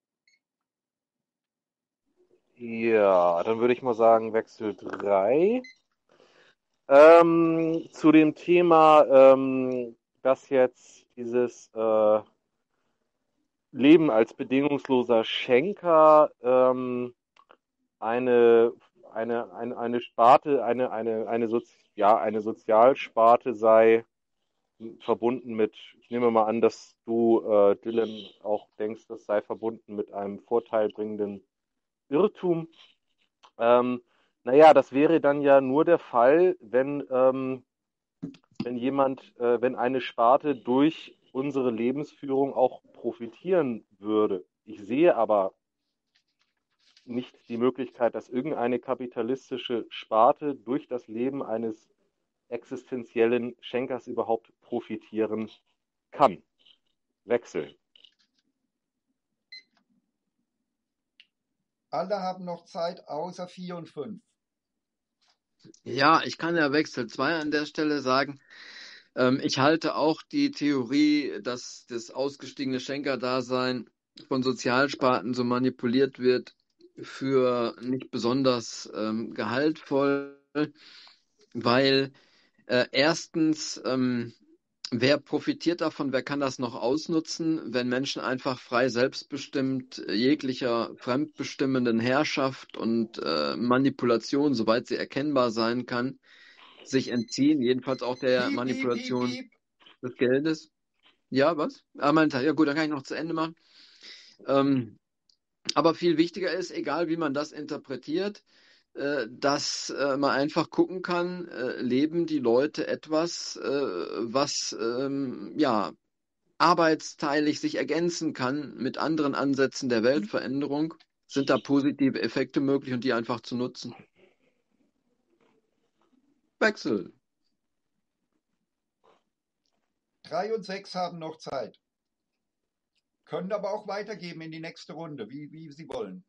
Ja, dann würde ich mal sagen, Wechsel 3. Zu dem Thema, dass jetzt dieses Leben als bedingungsloser Schenker eine Sparte, eine Sozialsparte sei, verbunden mit, ich nehme mal an, dass du, Dylan, auch denkst, das sei verbunden mit einem vorteilbringenden Irrtum. Naja, das wäre dann ja nur der Fall, wenn wenn eine Sparte durch unsere Lebensführung auch profitieren würde. Ich sehe aber nicht die Möglichkeit, dass irgendeine kapitalistische Sparte durch das Leben eines existenziellen Schenkers überhaupt profitieren kann. Wechsel. alle haben noch Zeit, außer 4 und 5. Ja, ich kann ja Wechsel 2 an der Stelle sagen. Ich halte auch die Theorie, dass das ausgestiegene Schenkerdasein von Sozialsparten so manipuliert wird, für nicht besonders gehaltvoll, weil erstens, wer profitiert davon, wer kann das noch ausnutzen, wenn Menschen einfach frei selbstbestimmt jeglicher fremdbestimmenden Herrschaft und Manipulation, soweit sie erkennbar sein kann, sich entziehen, jedenfalls auch der Piep, piep, piep, Manipulation piep. des Geldes. Ja, was? Ah, mein Teil. Ja gut, dann kann ich noch zu Ende machen. Aber viel wichtiger ist, egal wie man das interpretiert, dass man einfach gucken kann, leben die Leute etwas, was ja arbeitsteilig sich ergänzen kann mit anderen Ansätzen der Weltveränderung? Sind da positive Effekte möglich und die einfach zu nutzen? Wechsel. 3 und 6 haben noch Zeit. können aber auch weitergeben in die nächste Runde, wie Sie wollen.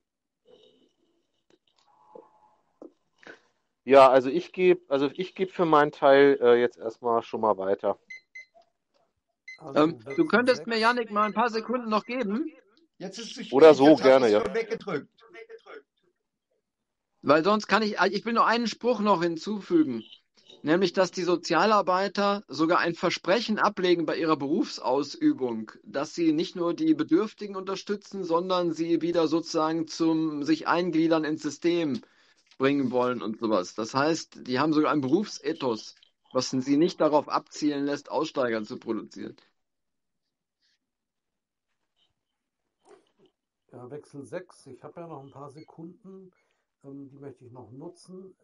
Ja, also ich gebe für meinen Teil jetzt erstmal schon mal weiter. Also Du Wechsel könntest mir, 6. Yannick, mal ein paar Sekunden noch geben, Jetzt ist es zu Oder spät, so, jetzt habe gerne, ich ja. schon weggedrückt. weil sonst ich will nur einen Spruch noch hinzufügen. Nämlich, dass die Sozialarbeiter sogar ein Versprechen ablegen bei ihrer Berufsausübung, dass sie nicht nur die Bedürftigen unterstützen, sondern sie wieder sozusagen zum sich eingliedern ins System bringen wollen und sowas. Das heißt, die haben sogar ein Berufsethos, was sie nicht darauf abzielen lässt, Aussteiger zu produzieren. Ja, Wechsel 6. Ich habe ja noch ein paar Sekunden, die möchte ich noch nutzen.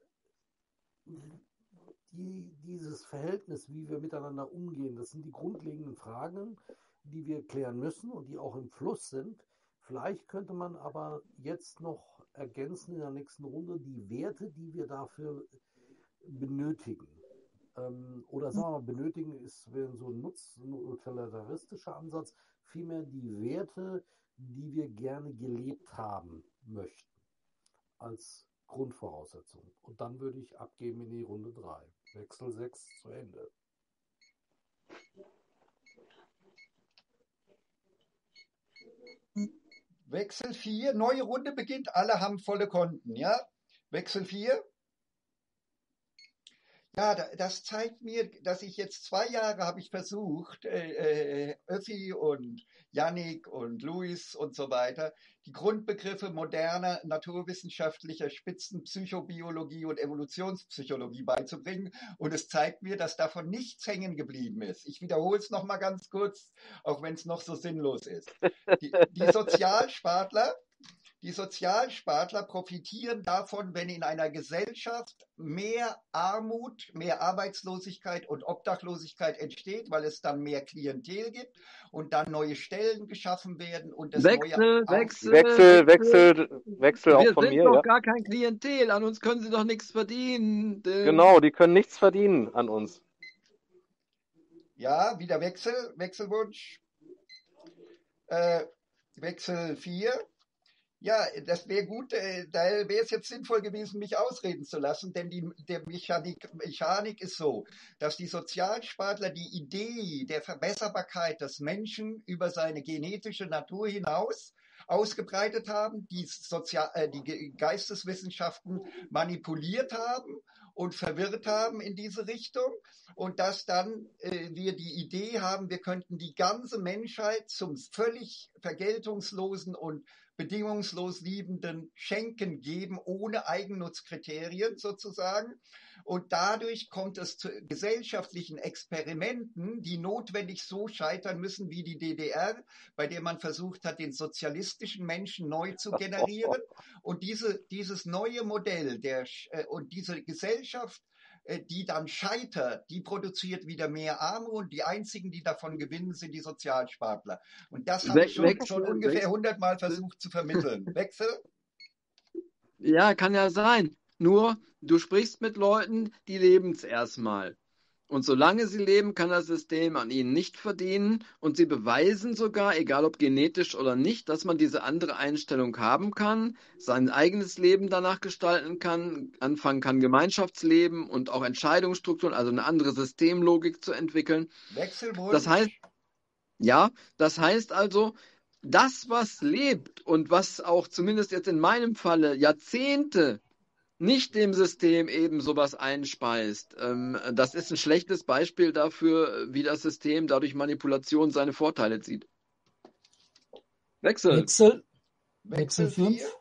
Dieses Verhältnis, wie wir miteinander umgehen, das sind die grundlegenden Fragen, die wir klären müssen und die auch im Fluss sind. Vielleicht könnte man aber jetzt noch ergänzen in der nächsten Runde die Werte, die wir dafür benötigen. Oder sagen wir mal, benötigen ist so ein utilitaristischer Ansatz, vielmehr die Werte, die wir gerne gelebt haben möchten, als Grundvoraussetzung. Und dann würde ich abgeben in die Runde 3. Wechsel 6 zu Ende. Wechsel 4, neue Runde beginnt, alle haben volle Konten, ja? Wechsel 4. Ja, das zeigt mir, dass ich jetzt 2 Jahre habe ich versucht, Öffi und Yannick und Luis und so weiter, die Grundbegriffe moderner naturwissenschaftlicher Spitzenpsychobiologie und Evolutionspsychologie beizubringen. Und es zeigt mir, dass davon nichts hängen geblieben ist. Ich wiederhole es nochmal ganz kurz, auch wenn es noch so sinnlos ist. Die Sozialspartler profitieren davon, wenn in einer Gesellschaft mehr Armut, mehr Arbeitslosigkeit und Obdachlosigkeit entsteht, weil es dann mehr Klientel gibt und dann neue Stellen geschaffen werden und es neue Wechsel auch Wir von sind mir, doch ja. gar kein Klientel, an uns können sie doch nichts verdienen. Genau, die können nichts verdienen an uns. Ja, wieder Wechselwunsch. Wechsel 4. Ja, das wäre gut, da wäre es jetzt sinnvoll gewesen, mich ausreden zu lassen, denn der Mechanik ist so, dass die Sozialspartler die Idee der Verbesserbarkeit des Menschen über seine genetische Natur hinaus ausgebreitet haben, die Geisteswissenschaften manipuliert haben und verwirrt haben in diese Richtung und dass dann wir die Idee haben, wir könnten die ganze Menschheit zum völlig vergeltungslosen und bedingungslos liebenden Schenken geben, ohne Eigennutzkriterien sozusagen. Und dadurch kommt es zu gesellschaftlichen Experimenten, die notwendig so scheitern müssen wie die DDR, bei der man versucht hat, den sozialistischen Menschen neu zu generieren. Und dieses neue Modell und diese Gesellschaft, die dann scheitert, die produziert wieder mehr Armut. Die einzigen, die davon gewinnen, sind die Sozialspartler. Und das habe ich schon ungefähr 100-mal versucht zu vermitteln. Wechsel? Ja, kann ja sein. Nur, du sprichst mit Leuten, die leben es erstmal. Und solange sie leben, kann das System an ihnen nicht verdienen. Und sie beweisen sogar, egal ob genetisch oder nicht, dass man diese andere Einstellung haben kann, sein eigenes Leben danach gestalten kann, anfangen kann, Gemeinschaftsleben und auch Entscheidungsstrukturen, also eine andere Systemlogik zu entwickeln. Wechselwunsch. Das heißt also, das, was lebt und was auch zumindest jetzt in meinem Falle Jahrzehnte nicht dem System eben sowas einspeist. Das ist ein schlechtes Beispiel dafür, wie das System dadurch Manipulation seine Vorteile zieht. Wechsel 5.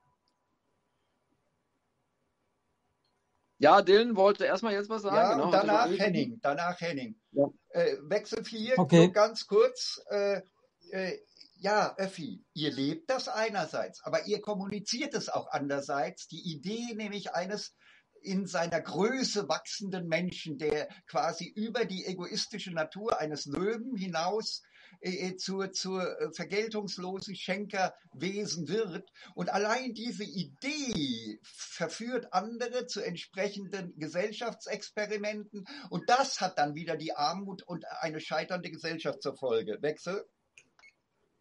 Ja, Dylan wollte erstmal jetzt was sagen. Ja, genau, und danach Henning. Ja. Wechsel 4, Okay. nur ganz kurz. Ja, Öffi, ihr lebt das einerseits, aber ihr kommuniziert es auch andererseits. Die Idee nämlich eines in seiner Größe wachsenden Menschen, der quasi über die egoistische Natur eines Löwen hinaus zur vergeltungslosen Schenkerwesen wird. Und allein diese Idee verführt andere zu entsprechenden Gesellschaftsexperimenten. Und das hat dann wieder die Armut und eine scheiternde Gesellschaft zur Folge. Wechsel?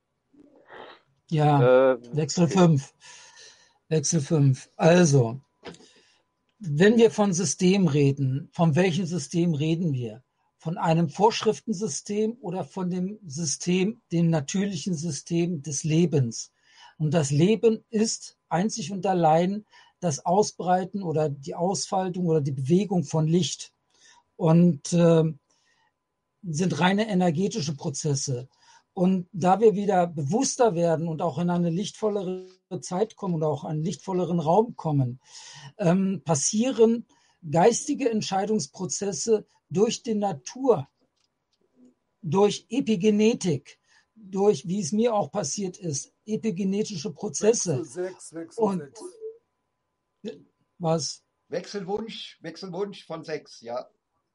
Ja, Wechsel Okay. 5. Wechsel 5. Also, wenn wir von System reden, von welchem System reden wir? Von einem Vorschriftensystem oder von dem System, dem natürlichen System des Lebens? Und das Leben ist einzig und allein das Ausbreiten oder die Ausfaltung oder die Bewegung von Licht und sind reine energetische Prozesse. Und da wir wieder bewusster werden und auch in eine lichtvollere Zeit kommen oder auch einen lichtvolleren Raum kommen, passieren geistige Entscheidungsprozesse durch die Natur, durch Epigenetik, durch, wie es mir auch passiert ist, epigenetische Prozesse. Wechsel 6, Wechsel Und 6. was? Wechselwunsch von 6, ja.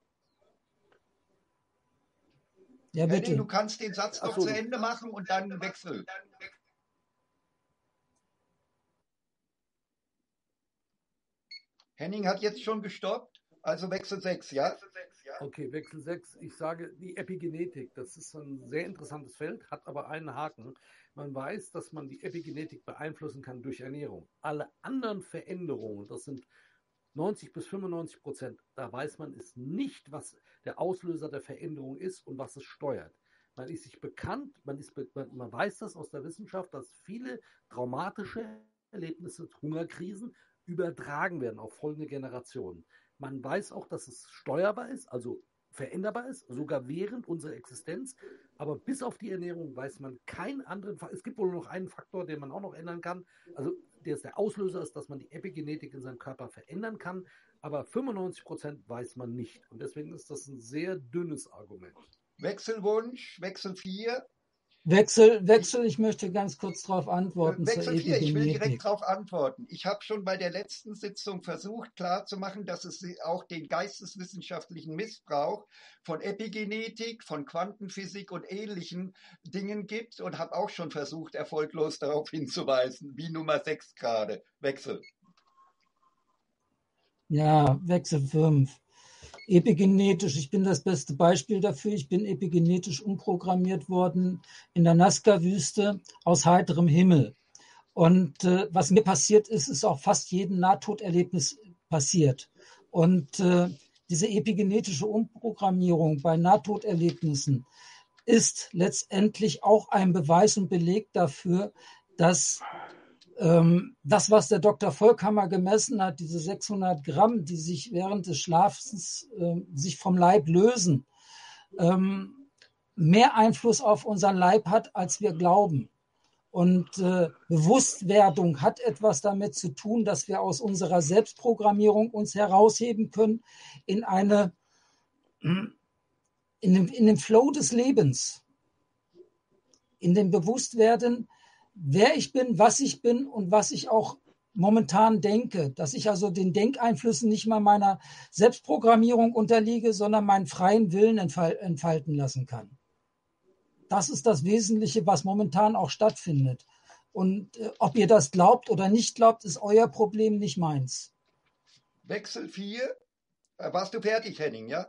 Ja, Henning, du bitte. kannst den Satz noch zu Ende machen und dann Wechsel. Henning hat jetzt schon gestoppt, also Wechsel 6, ja? Okay, Wechsel 6. Ich sage, die Epigenetik, das ist ein sehr interessantes Feld, hat aber einen Haken. Man weiß, dass man die Epigenetik beeinflussen kann durch Ernährung. Alle anderen Veränderungen, das sind 90-95%, da weiß man es nicht, was der Auslöser der Veränderung ist und was es steuert. Man ist sich bekannt, man weiß das aus der Wissenschaft, dass viele traumatische Erlebnisse, Hungerkrisen, übertragen werden auf folgende Generationen. Man weiß auch, dass es steuerbar ist, also veränderbar ist, sogar während unserer Existenz. Aber bis auf die Ernährung weiß man keinen anderen Faktor. Es gibt wohl noch einen Faktor, den man auch noch ändern kann. Also der Auslöser ist, dass man die Epigenetik in seinem Körper verändern kann. Aber 95% weiß man nicht. Und deswegen ist das ein sehr dünnes Argument. Wechselwunsch, Wechsel 4. Wechsel, ich möchte ganz kurz darauf antworten zur Wechsel 4, ich will Epigenetik. direkt darauf antworten. Ich habe schon bei der letzten Sitzung versucht klarzumachen, dass es auch den geisteswissenschaftlichen Missbrauch von Epigenetik, von Quantenphysik und ähnlichen Dingen gibt und habe auch schon versucht, erfolglos darauf hinzuweisen, wie Nummer 6 gerade. Wechsel. Ja, Wechsel 5. Epigenetisch, ich bin das beste Beispiel dafür. Ich bin epigenetisch umprogrammiert worden in der Nazca-Wüste aus heiterem Himmel. Und was mir passiert ist, ist auch fast jedem Nahtoderlebnis passiert. Und diese epigenetische Umprogrammierung bei Nahtoderlebnissen ist letztendlich auch ein Beweis und Beleg dafür, dass das, was der Dr. Volkhammer gemessen hat, diese 600 Gramm, die sich während des Schlafens sich vom Leib lösen, mehr Einfluss auf unseren Leib hat, als wir glauben. Und Bewusstwerdung hat etwas damit zu tun, dass wir aus unserer Selbstprogrammierung uns herausheben können in den Flow des Lebens, in dem Bewusstwerden, wer ich bin und was ich auch momentan denke, dass ich also den Denkeinflüssen nicht mal meiner Selbstprogrammierung unterliege, sondern meinen freien Willen entfalten lassen kann. Das ist das Wesentliche, was momentan auch stattfindet. Und ob ihr das glaubt oder nicht glaubt, ist euer Problem, nicht meins. Wechsel 4. Warst du fertig, Henning, ja?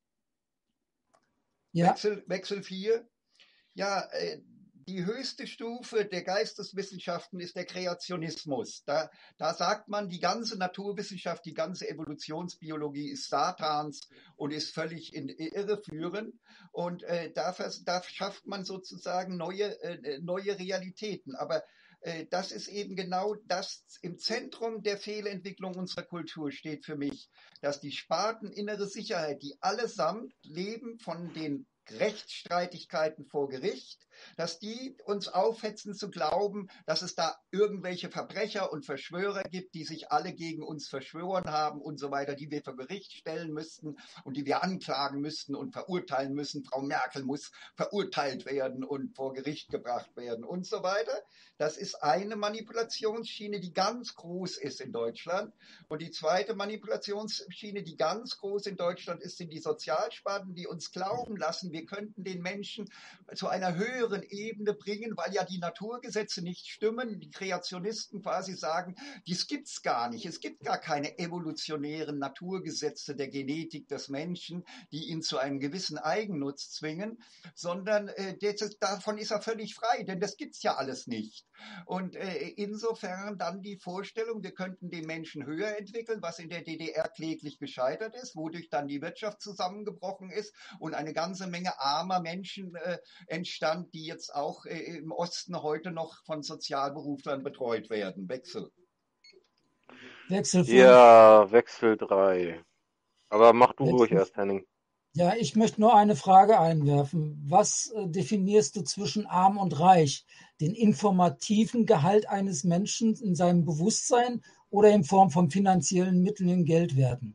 Ja. Wechsel 4. Ja, die höchste Stufe der Geisteswissenschaften ist der Kreationismus. Da sagt man, die ganze Naturwissenschaft, die ganze Evolutionsbiologie ist Satans und ist völlig irreführend. Und da schafft man sozusagen neue Realitäten. Aber das ist eben genau das im Zentrum der Fehlentwicklung unserer Kultur steht für mich, dass die Sparten innere Sicherheit, die allesamt leben von den Rechtsstreitigkeiten vor Gericht, dass die uns aufhetzen zu glauben, dass es da irgendwelche Verbrecher und Verschwörer gibt, die sich alle gegen uns verschworen haben und so weiter, die wir vor Gericht stellen müssten und die wir anklagen müssten und verurteilen müssen. Frau Merkel muss verurteilt werden und vor Gericht gebracht werden und so weiter. Das ist eine Manipulationsschiene, die ganz groß ist in Deutschland. Und die zweite Manipulationsschiene, die ganz groß in Deutschland ist, sind die Sozialsparten, die uns glauben lassen, wir könnten den Menschen zu einer höheren höheren Ebene bringen, weil ja die Naturgesetze nicht stimmen. Die Kreationisten quasi sagen, dies gibt's gar nicht. Es gibt gar keine evolutionären Naturgesetze der Genetik des Menschen, die ihn zu einem gewissen Eigennutz zwingen, sondern davon ist er völlig frei, denn das gibt's ja alles nicht. Und insofern dann die Vorstellung, wir könnten den Menschen höher entwickeln, was in der DDR kläglich gescheitert ist, wodurch dann die Wirtschaft zusammengebrochen ist und eine ganze Menge armer Menschen entstand, die jetzt auch im Osten heute noch von Sozialberuflern betreut werden. Wechsel 5. Ja, Wechsel 3. Aber mach du ruhig Wechsel. erst, Henning. Ja, ich möchte nur eine Frage einwerfen. Was definierst du zwischen arm und reich? Den informativen Gehalt eines Menschen in seinem Bewusstsein oder in Form von finanziellen Mitteln in Geldwerten?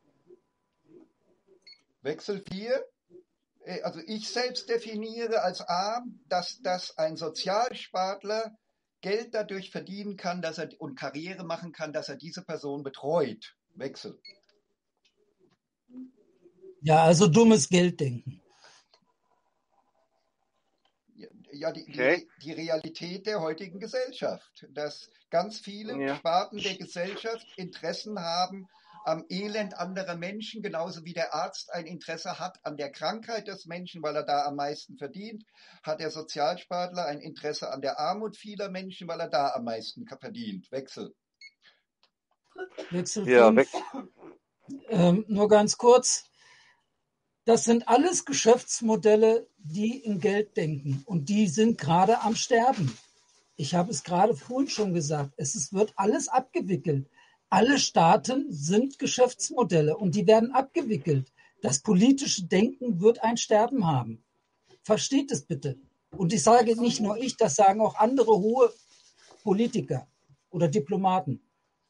Wechsel 4. Also ich selbst definiere als arm, dass ein Sozialspartler Geld dadurch verdienen kann, dass er und Karriere machen kann, dass er diese Person betreut. Wechsel. Ja, also dummes Gelddenken. Ja, Okay. die Realität der heutigen Gesellschaft, dass ganz viele Ja. Sparten der Gesellschaft Interessen haben am Elend anderer Menschen, genauso wie der Arzt ein Interesse hat an der Krankheit des Menschen, weil er da am meisten verdient, hat der Sozialspartler ein Interesse an der Armut vieler Menschen, weil er da am meisten verdient. Wechsel. Wechsel Ja, 5. Nur ganz kurz. Das sind alles Geschäftsmodelle, die in Geld denken und die sind gerade am Sterben. Ich habe es gerade vorhin schon gesagt, wird alles abgewickelt. Alle Staaten sind Geschäftsmodelle und die werden abgewickelt. Das politische Denken wird ein Sterben haben. Versteht es bitte. Und ich sage nicht nur ich, das sagen auch andere hohe Politiker oder Diplomaten.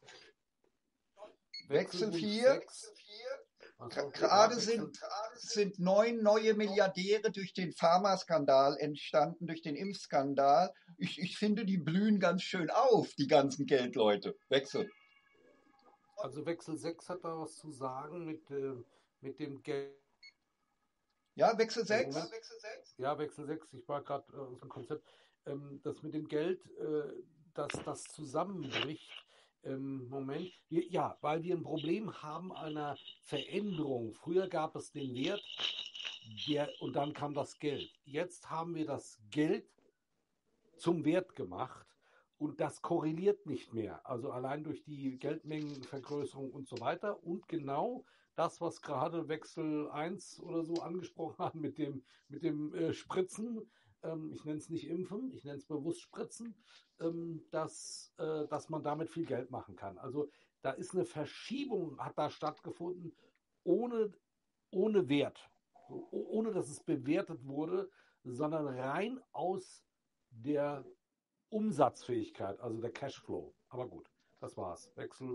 Wechsel 4. Gerade sind 9 neue Milliardäre durch den Pharmaskandal entstanden, durch den Impfskandal. Ich finde, die blühen ganz schön auf, die ganzen Geldleute. Wechsel. Also Wechsel 6 hat da was zu sagen mit dem Geld. Ja, Wechsel 6? Moment. Ja, Wechsel 6. Ich war gerade aus dem Konzept. Das mit dem Geld, dass das zusammenbricht. Moment. Ja, weil wir ein Problem haben einer Veränderung. Früher gab es den Wert und dann kam das Geld. Jetzt haben wir das Geld zum Wert gemacht und das korreliert nicht mehr. Also allein durch die Geldmengenvergrößerung und so weiter. Und genau das, was gerade Wechsel 1 oder so angesprochen hat mit dem Spritzen, ich nenne es nicht Impfen, ich nenne es bewusst Spritzen, dass man damit viel Geld machen kann. Also da ist eine Verschiebung, hat da stattgefunden, ohne Wert, ohne dass es bewertet wurde, sondern rein aus der Umsatzfähigkeit, also der Cashflow. Aber gut, das war's. Wechsel.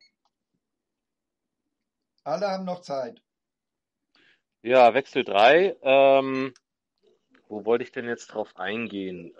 Alle haben noch Zeit. Ja, Wechsel 3. Wo wollte ich denn jetzt drauf eingehen?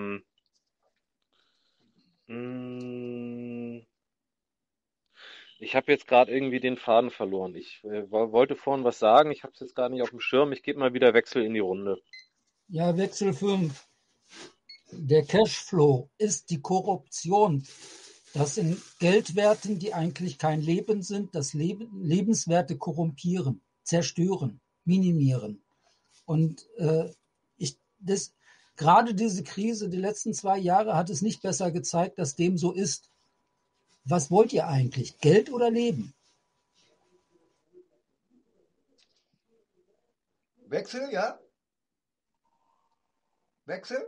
Ich habe jetzt gerade irgendwie den Faden verloren. Ich wollte vorhin was sagen, ich habe es jetzt gerade nicht auf dem Schirm. Ich gebe mal wieder Wechsel in die Runde. Ja, Wechsel 5. Der Cashflow ist die Korruption. Das sind Geldwerten, die eigentlich kein Leben sind, das Lebenswerte korrumpieren, zerstören, minimieren. Und gerade diese Krise, die letzten 2 Jahre, hat es nicht besser gezeigt, dass dem so ist. Was wollt ihr eigentlich? Geld oder Leben? Wechsel, ja? Wechsel?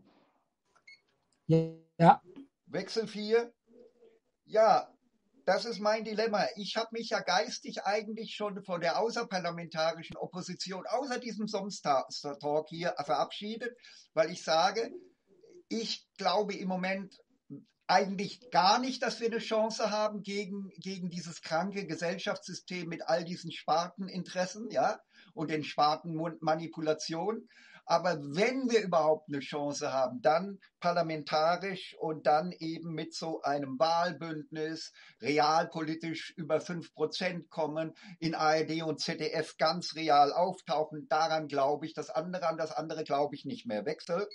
Ja. Wechsel 4? Ja, das ist mein Dilemma. Ich habe mich ja geistig eigentlich schon von der außerparlamentarischen Opposition, außer diesem Samstag-Talk hier, verabschiedet, weil ich sage, ich glaube im Moment eigentlich gar nicht, dass wir eine Chance haben gegen dieses kranke Gesellschaftssystem mit all diesen Sparteninteressen, ja, und den Spartenmanipulationen. Aber wenn wir überhaupt eine Chance haben, dann parlamentarisch und dann eben mit so einem Wahlbündnis, realpolitisch über 5% kommen, in ARD und ZDF ganz real auftauchen. Daran glaube ich. An das andere glaube ich nicht mehr. Wechsel.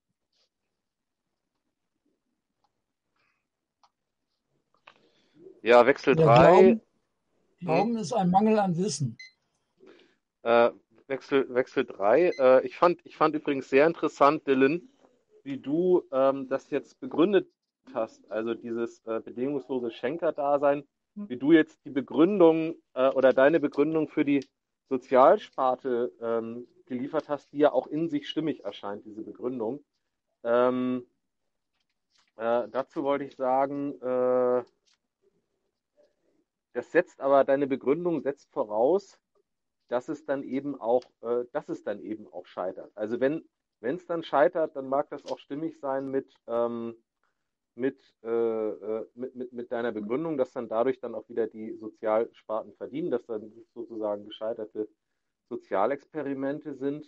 Ja, Wechsel Ja, 3. Glauben ist ein Mangel an Wissen. Wechsel 3. Ich fand übrigens sehr interessant, Dylan, wie du das jetzt begründet hast, also dieses bedingungslose Schenkerdasein, wie du jetzt die Begründung oder deine Begründung für die Sozialsparte geliefert hast, die ja auch in sich stimmig erscheint, diese Begründung. Dazu wollte ich sagen, deine Begründung setzt voraus, dass es dann eben auch scheitert. Also wenn es dann scheitert, dann mag das auch stimmig sein mit deiner Begründung, dass dann dadurch dann auch wieder die Sozialsparten verdienen, dass dann sozusagen gescheiterte Sozialexperimente sind.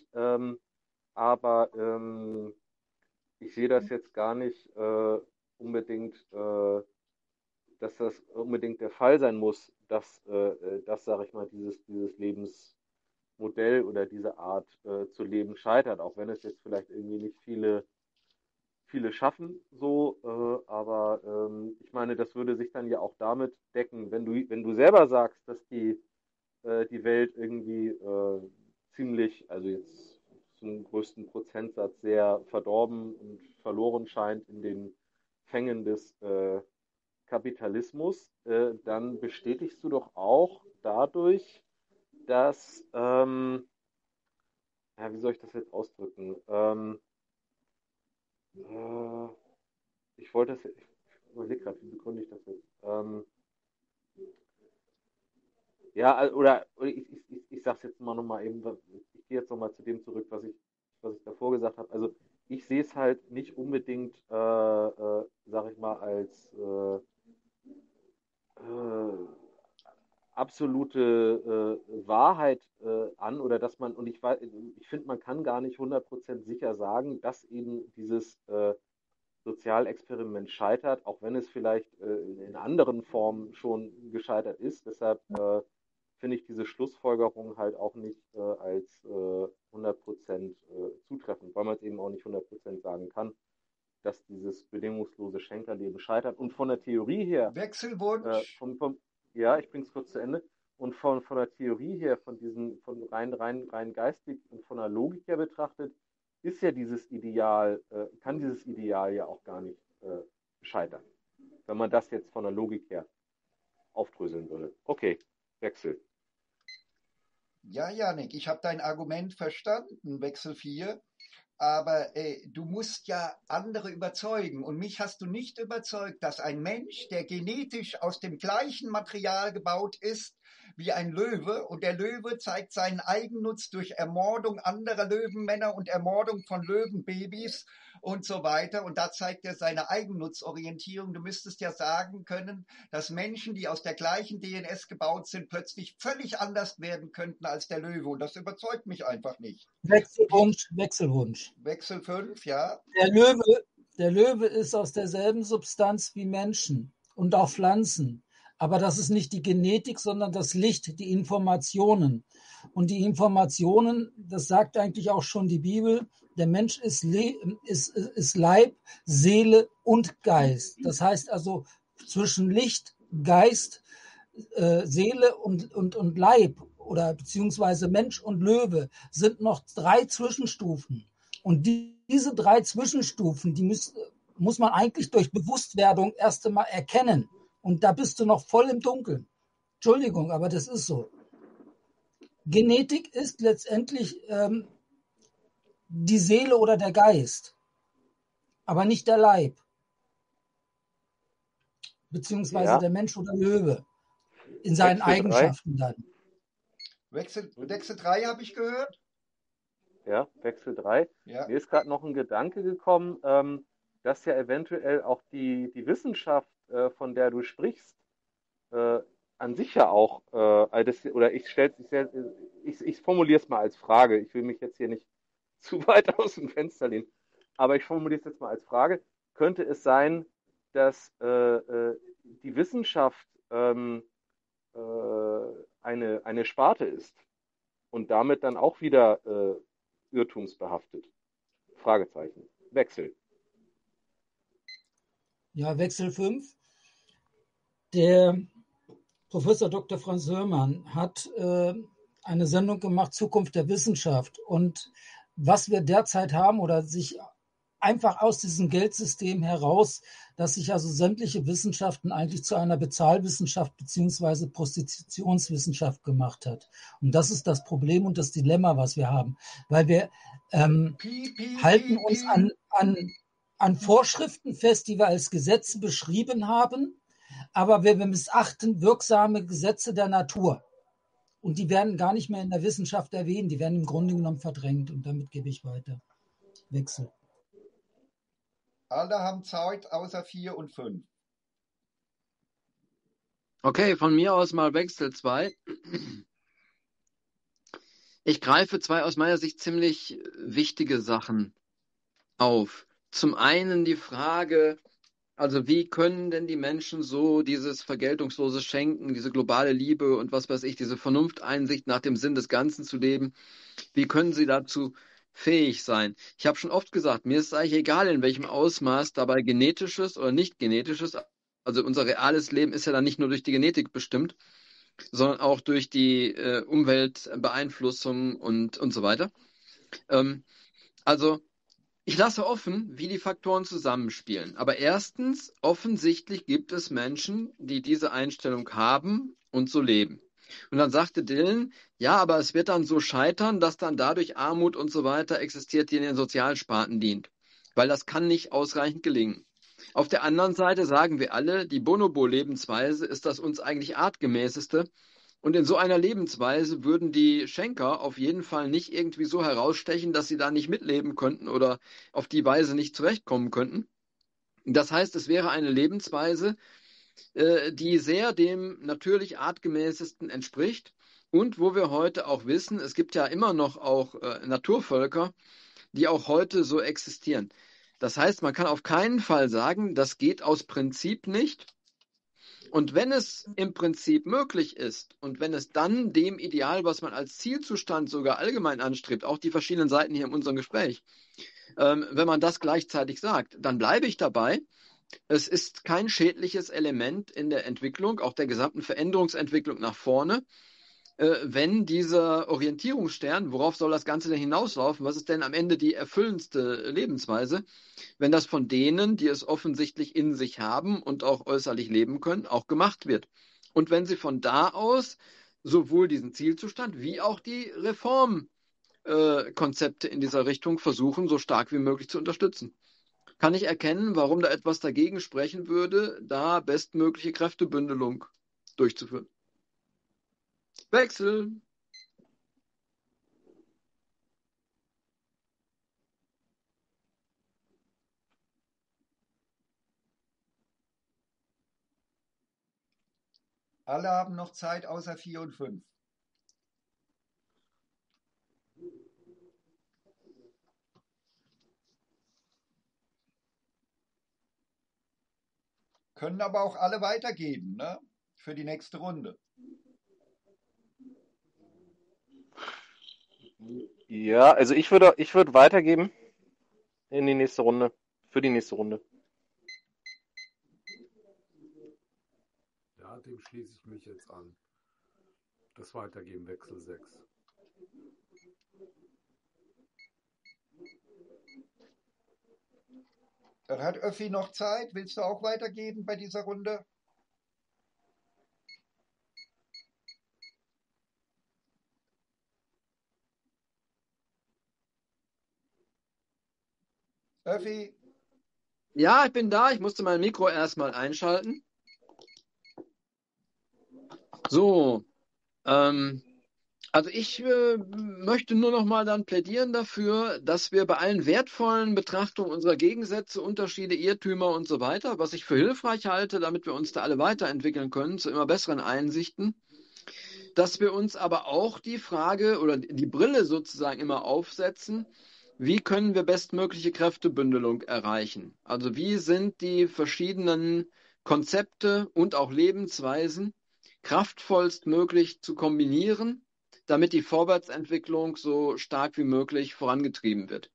Aber ich sehe das jetzt gar nicht unbedingt, dass das unbedingt der Fall sein muss, dass sage ich mal, dieses Lebensmodell oder diese Art zu leben scheitert, auch wenn es jetzt vielleicht irgendwie nicht viele schaffen, so, aber ich meine, das würde sich dann ja auch damit decken, wenn du selber sagst, dass die Welt irgendwie ziemlich, also jetzt zum größten Prozentsatz sehr verdorben und verloren scheint in den Fängen des Kapitalismus, dann bestätigst du doch auch dadurch, dass, ja, wie soll ich das jetzt ausdrücken? Äh, ich überlege gerade, wie begründe ich das jetzt? Ja, oder ich sage es jetzt mal nochmal eben, ich gehe jetzt nochmal zu dem zurück, was ich davor gesagt habe. Also ich sehe es halt nicht unbedingt, sage ich mal, als äh, absolute Wahrheit an oder dass man, und ich finde, man kann gar nicht 100% sicher sagen, dass eben dieses Sozialexperiment scheitert, auch wenn es vielleicht in anderen Formen schon gescheitert ist. Deshalb finde ich diese Schlussfolgerung halt auch nicht als 100% zutreffend, weil man es eben auch nicht 100% sagen kann, dass dieses bedingungslose Schenkerleben scheitert. Und von der Theorie her, Wechselwunsch. ja, ich bringe es kurz zu Ende. Und von der Theorie her, von rein geistig und von der Logik her betrachtet, ist ja kann dieses Ideal ja auch gar nicht scheitern. Wenn man das jetzt von der Logik her aufdröseln würde. Okay, Wechsel. Ja, Janik, ich habe dein Argument verstanden, Wechsel 4. Aber du musst ja andere überzeugen. Und mich hast du nicht überzeugt, dass ein Mensch, der genetisch aus dem gleichen Material gebaut ist wie ein Löwe, und der Löwe zeigt seinen Eigennutz durch Ermordung anderer Löwenmänner und Ermordung von Löwenbabys und so weiter. Und da zeigt er seine Eigennutzorientierung. Du müsstest ja sagen können, dass Menschen, die aus der gleichen DNS gebaut sind, plötzlich völlig anders werden könnten als der Löwe. Und das überzeugt mich einfach nicht. Wechselwunsch. Wechsel 5, ja. Der Löwe ist aus derselben Substanz wie Menschen und auch Pflanzen. Aber das ist nicht die Genetik, sondern das Licht, die Informationen. Und die Informationen, das sagt eigentlich auch schon die Bibel, der Mensch ist Leib, Seele und Geist. Das heißt also, zwischen Licht, Geist, Seele und Leib oder beziehungsweise Mensch und Löwe sind noch 3 Zwischenstufen. Und diese 3 Zwischenstufen, die muss man eigentlich durch Bewusstwerdung erst einmal erkennen. Und da bist du noch voll im Dunkeln. Entschuldigung, aber das ist so. Genetik ist letztendlich die Seele oder der Geist, aber nicht der Leib, beziehungsweise der Mensch oder Löwe in seinen Eigenschaften dann. Wechsel 3 habe ich gehört. Ja, Wechsel 3. Ja. Mir ist gerade noch ein Gedanke gekommen, dass ja eventuell auch die Wissenschaft, von der du sprichst, an sich ja auch, oder ich formuliere es mal als Frage. Ich will mich jetzt hier nicht zu weit aus dem Fenster lehnen. Aber ich formuliere es jetzt mal als Frage. Könnte es sein, dass die Wissenschaft eine Sparte ist und damit dann auch wieder irrtumsbehaftet? Fragezeichen. Wechsel. Ja, Wechsel 5. Der Professor Dr. Franz Hörmann hat eine Sendung gemacht, Zukunft der Wissenschaft. Und was wir derzeit haben oder sich einfach aus diesem Geldsystem heraus, dass sich also sämtliche Wissenschaften eigentlich zu einer Bezahlwissenschaft beziehungsweise Prostitutionswissenschaft gemacht hat. Und das ist das Problem und das Dilemma, was wir haben. Weil wir halten uns an Vorschriften fest, die wir als Gesetze beschrieben haben, aber wir missachten wirksame Gesetze der Natur. Und die werden gar nicht mehr in der Wissenschaft erwähnt, die werden im Grunde genommen verdrängt. Und damit gebe ich weiter. Wechsel. Alle haben Zeit außer 4 und 5. Okay, von mir aus mal Wechsel 2. Ich greife 2 aus meiner Sicht ziemlich wichtige Sachen auf. Zum einen die Frage, also wie können denn die Menschen so dieses vergeltungslose Schenken, diese globale Liebe und was weiß ich, diese Vernunfteinsicht nach dem Sinn des Ganzen zu leben, wie können sie dazu fähig sein? Ich habe schon oft gesagt, mir ist es eigentlich egal, in welchem Ausmaß dabei genetisches oder nicht genetisches, also unser reales Leben ist ja dann nicht nur durch die Genetik bestimmt, sondern auch durch die Umweltbeeinflussung und so weiter. Also ich lasse offen, wie die Faktoren zusammenspielen. Aber erstens, offensichtlich gibt es Menschen, die diese Einstellung haben und so leben. Und dann sagte Dylan, ja, aber es wird dann so scheitern, dass dann dadurch Armut und so weiter existiert, die in den Sozialsparten dient. Weil das kann nicht ausreichend gelingen. Auf der anderen Seite sagen wir alle, die Bonobo-Lebensweise ist das uns eigentlich artgemäßeste. Und in so einer Lebensweise würden die Schenker auf jeden Fall nicht irgendwie so herausstechen, dass sie da nicht mitleben könnten oder auf die Weise nicht zurechtkommen könnten. Das heißt, es wäre eine Lebensweise, die sehr dem natürlich artgemäßesten entspricht und wo wir heute auch wissen, es gibt ja immer noch auch Naturvölker, die auch heute so existieren. Das heißt, man kann auf keinen Fall sagen, das geht aus Prinzip nicht. Und wenn es im Prinzip möglich ist und wenn es dann dem Ideal, was man als Zielzustand sogar allgemein anstrebt, auch die verschiedenen Seiten hier in unserem Gespräch, wenn man das gleichzeitig sagt, dann bleibe ich dabei. Es ist kein schädliches Element in der Entwicklung, auch der gesamten Veränderungsentwicklung nach vorne, wenn dieser Orientierungsstern, worauf soll das Ganze denn hinauslaufen? Was ist denn am Ende die erfüllendste Lebensweise? Wenn das von denen, die es offensichtlich in sich haben und auch äußerlich leben können, auch gemacht wird. Und wenn sie von da aus sowohl diesen Zielzustand wie auch die Reformkonzepte in dieser Richtung versuchen, so stark wie möglich zu unterstützen. Kann ich erkennen, warum da etwas dagegen sprechen würde, da bestmögliche Kräftebündelung durchzuführen. Wechsel. Alle haben noch Zeit außer 4 und 5. Können aber auch alle weitergeben, ne? Für die nächste Runde. Ja, also ich würde weitergeben in die nächste Runde. Für die nächste Runde. Ja, dem schließe ich mich jetzt an. Das Weitergeben, Wechsel 6. Dann hat Öffi noch Zeit. Willst du auch weitergeben bei dieser Runde? Öffi? Ja, ich bin da. Ich musste mein Mikro erstmal einschalten. So, also ich möchte nur noch mal dann plädieren dafür, dass wir bei allen wertvollen Betrachtungen unserer Gegensätze, Unterschiede, Irrtümer und so weiter, was ich für hilfreich halte, damit wir uns da alle weiterentwickeln können zu immer besseren Einsichten, dass wir uns aber auch die Frage oder die Brille sozusagen immer aufsetzen, wie können wir bestmögliche Kräftebündelung erreichen? Also wie sind die verschiedenen Konzepte und auch Lebensweisen kraftvollst möglich zu kombinieren, damit die Vorwärtsentwicklung so stark wie möglich vorangetrieben wird?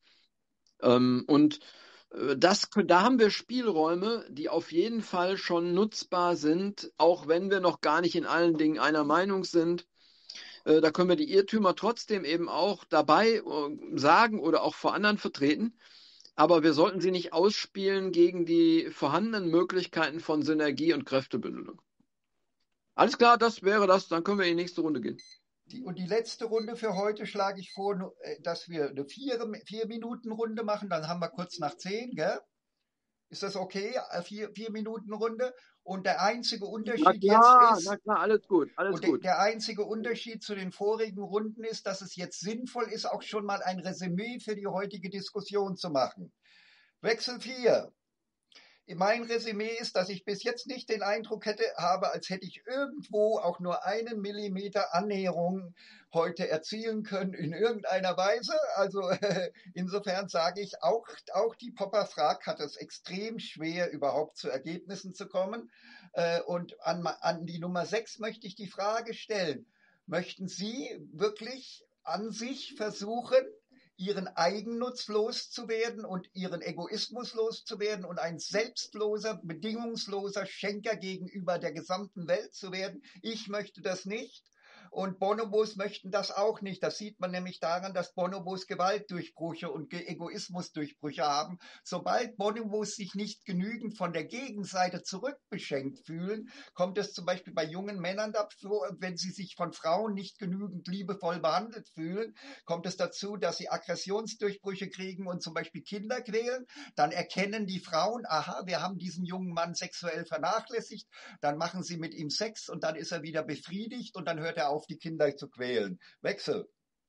Und da haben wir Spielräume, die auf jeden Fall schon nutzbar sind, auch wenn wir noch gar nicht in allen Dingen einer Meinung sind. Da können wir die Irrtümer trotzdem eben auch dabei sagen oder auch vor anderen vertreten. Aber wir sollten sie nicht ausspielen gegen die vorhandenen Möglichkeiten von Synergie und Kräftebündelung. Alles klar, das wäre das. Dann können wir in die nächste Runde gehen. Und die letzte Runde für heute schlage ich vor, dass wir eine 4-Minuten-Runde machen. Dann haben wir kurz nach 10, gell? Ist das okay? 4-Minuten-Runde. Und der einzige Unterschied jetzt ist, na klar, alles gut, alles und gut. der einzige Unterschied zu den vorigen Runden ist, dass es jetzt sinnvoll ist, auch schon mal ein Resümee für die heutige Diskussion zu machen. Wechsel 4. Mein Resümee ist, dass ich bis jetzt nicht den Eindruck habe, als hätte ich irgendwo auch nur einen Millimeter Annäherung heute erzielen können in irgendeiner Weise. Also insofern sage ich, auch die Popper-Frag hat es extrem schwer, überhaupt zu Ergebnissen zu kommen. Und an die Nummer 6 möchte ich die Frage stellen, möchten Sie wirklich an sich versuchen, ihren Eigennutz loszuwerden und ihren Egoismus loszuwerden und ein selbstloser, bedingungsloser Schenker gegenüber der gesamten Welt zu werden? Ich möchte das nicht. Und Bonobos möchten das auch nicht. Das sieht man nämlich daran, dass Bonobos Gewaltdurchbrüche und Egoismusdurchbrüche haben. Sobald Bonobos sich nicht genügend von der Gegenseite zurückbeschenkt fühlen, kommt es zum Beispiel bei jungen Männern dazu, wenn sie sich von Frauen nicht genügend liebevoll behandelt fühlen, kommt es dazu, dass sie Aggressionsdurchbrüche kriegen und zum Beispiel Kinder quälen. Dann erkennen die Frauen, aha, wir haben diesen jungen Mann sexuell vernachlässigt. Dann machen sie mit ihm Sex und dann ist er wieder befriedigt und dann hört er auf, die Kinder zu quälen. Wechsel.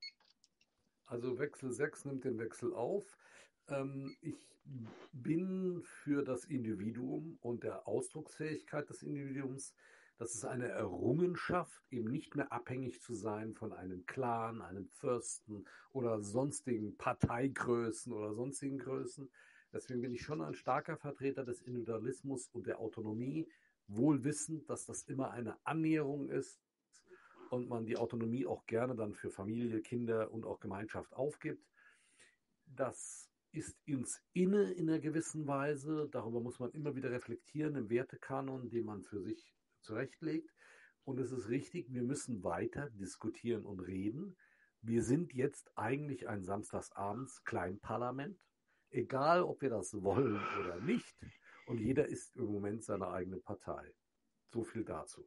Also Wechsel 6 nimmt den Wechsel auf. Ich bin für das Individuum und der Ausdrucksfähigkeit des Individuums. Das ist eine Errungenschaft, eben nicht mehr abhängig zu sein von einem Clan, einem Fürsten oder sonstigen Parteigrößen oder sonstigen Größen. Deswegen bin ich schon ein starker Vertreter des Individualismus und der Autonomie, wohl wissend, dass das immer eine Annäherung ist und man die Autonomie auch gerne dann für Familie, Kinder und auch Gemeinschaft aufgibt. Das ist ins Inne in einer gewissen Weise. Darüber muss man immer wieder reflektieren im Wertekanon, den man für sich zurechtlegt. Und es ist richtig, wir müssen weiter diskutieren und reden. Wir sind jetzt eigentlich ein samstagsabends Kleinparlament, egal ob wir das wollen oder nicht. Und jeder ist im Moment seine eigene Partei. So viel dazu.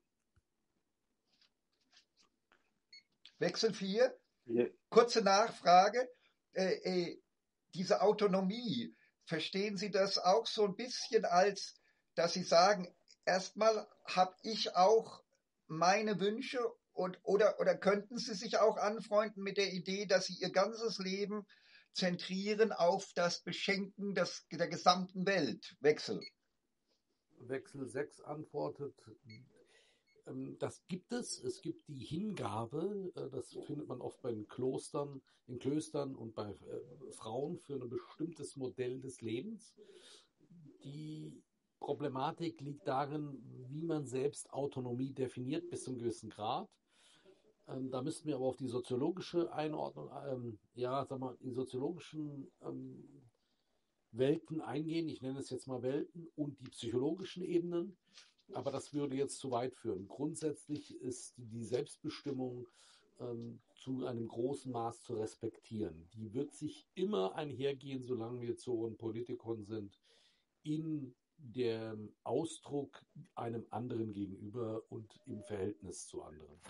Wechsel 4. Ja. Kurze Nachfrage. Diese Autonomie, verstehen Sie das auch so ein bisschen als, dass Sie sagen, erstmal habe ich auch meine Wünsche oder könnten Sie sich auch anfreunden mit der Idee, dass Sie Ihr ganzes Leben zentrieren auf das Beschenken der gesamten Welt? Wechsel. Wechsel 6 antwortet, das gibt es. Es gibt die Hingabe, das findet man oft bei den Klöstern und bei Frauen für ein bestimmtes Modell des Lebens. Die Problematik liegt darin, wie man selbst Autonomie definiert bis zu einem gewissen Grad. Da müssten wir aber auf die soziologische Einordnung, die soziologischen Welten eingehen. Ich nenne es jetzt mal Welten und die psychologischen Ebenen. Aber das würde jetzt zu weit führen. Grundsätzlich ist die Selbstbestimmung zu einem großen Maß zu respektieren. Die wird sich immer einhergehen, solange wir Zoon Politikon sind, in dem Ausdruck einem anderen gegenüber und im Verhältnis zu anderen.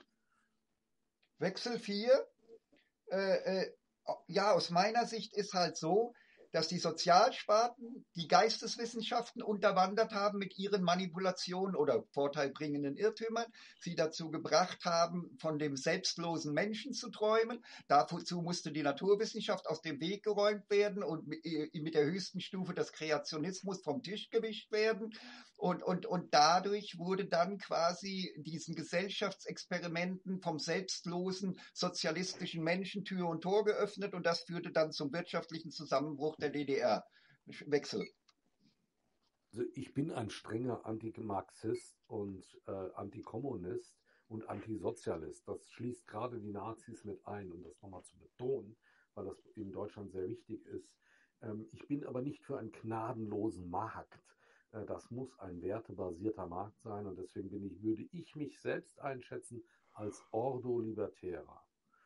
Wechsel 4. Ja, aus meiner Sicht ist halt so, dass die Sozialsparten die Geisteswissenschaften unterwandert haben mit ihren Manipulationen oder vorteilbringenden Irrtümern, sie dazu gebracht haben, von dem selbstlosen Menschen zu träumen. Dazu musste die Naturwissenschaft aus dem Weg geräumt werden und mit der höchsten Stufe des Kreationismus vom Tisch gewischt werden. Und dadurch wurde dann quasi diesen Gesellschaftsexperimenten vom selbstlosen sozialistischen Menschen Tür und Tor geöffnet, und das führte dann zum wirtschaftlichen Zusammenbruch der DDR. Wechsel. Also ich bin ein strenger Antimarxist und Antikommunist und Antisozialist. Das schließt gerade die Nazis mit ein, um das nochmal zu betonen, weil das in Deutschland sehr wichtig ist. Ich bin aber nicht für einen gnadenlosen Markt. Das muss ein wertebasierter Markt sein, und deswegen würde ich mich selbst einschätzen als Ordo Libertärer.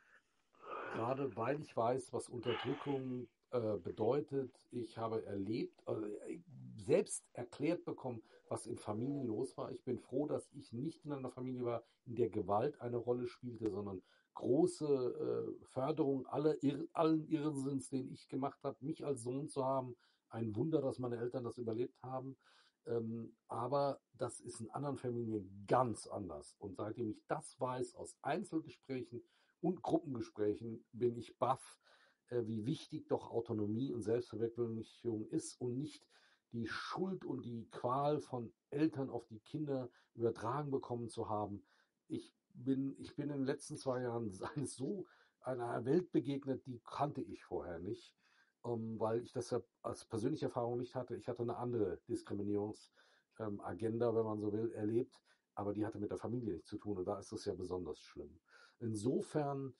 Gerade weil ich weiß, was Unterdrückung bedeutet. Ich habe erlebt, selbst erklärt bekommen, was in Familien los war. Ich bin froh, dass ich nicht in einer Familie war, in der Gewalt eine Rolle spielte, sondern große Förderung allen Irrsinns, den ich gemacht habe, mich als Sohn zu haben. Ein Wunder, dass meine Eltern das überlebt haben. Aber das ist in anderen Familien ganz anders. Und seitdem ich das weiß aus Einzelgesprächen und Gruppengesprächen, bin ich baff, wie wichtig doch Autonomie und Selbstverwirklichung ist und nicht die Schuld und die Qual von Eltern auf die Kinder übertragen bekommen zu haben. Ich bin in den letzten 2 Jahren so einer Welt begegnet, die kannte ich vorher nicht, weil ich das ja als persönliche Erfahrung nicht hatte. Ich hatte eine andere Diskriminierungsagenda, wenn man so will, erlebt, aber die hatte mit der Familie nichts zu tun, und da ist es ja besonders schlimm. Insofern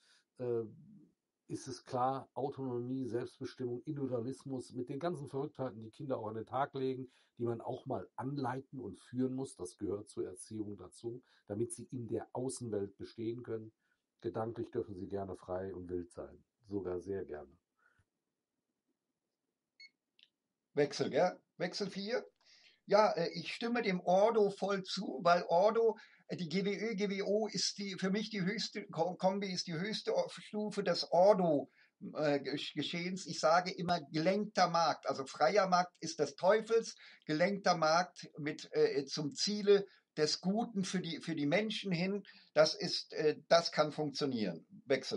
ist es klar, Autonomie, Selbstbestimmung, Individualismus mit den ganzen Verrücktheiten, die Kinder auch an den Tag legen, die man auch mal anleiten und führen muss, das gehört zur Erziehung dazu, damit sie in der Außenwelt bestehen können. Gedanklich dürfen sie gerne frei und wild sein, sogar sehr gerne. Wechsel, gell? Wechsel 4. Ja, ich stimme dem Ordo voll zu, weil Ordo, die GWÖ, GWO ist für mich die höchste, Kombi ist die höchste Stufe des Ordo-Geschehens. Ich sage immer gelenkter Markt. Also freier Markt ist des Teufels, gelenkter Markt zum Ziele des Guten für die Menschen hin. Das kann funktionieren. Wechsel.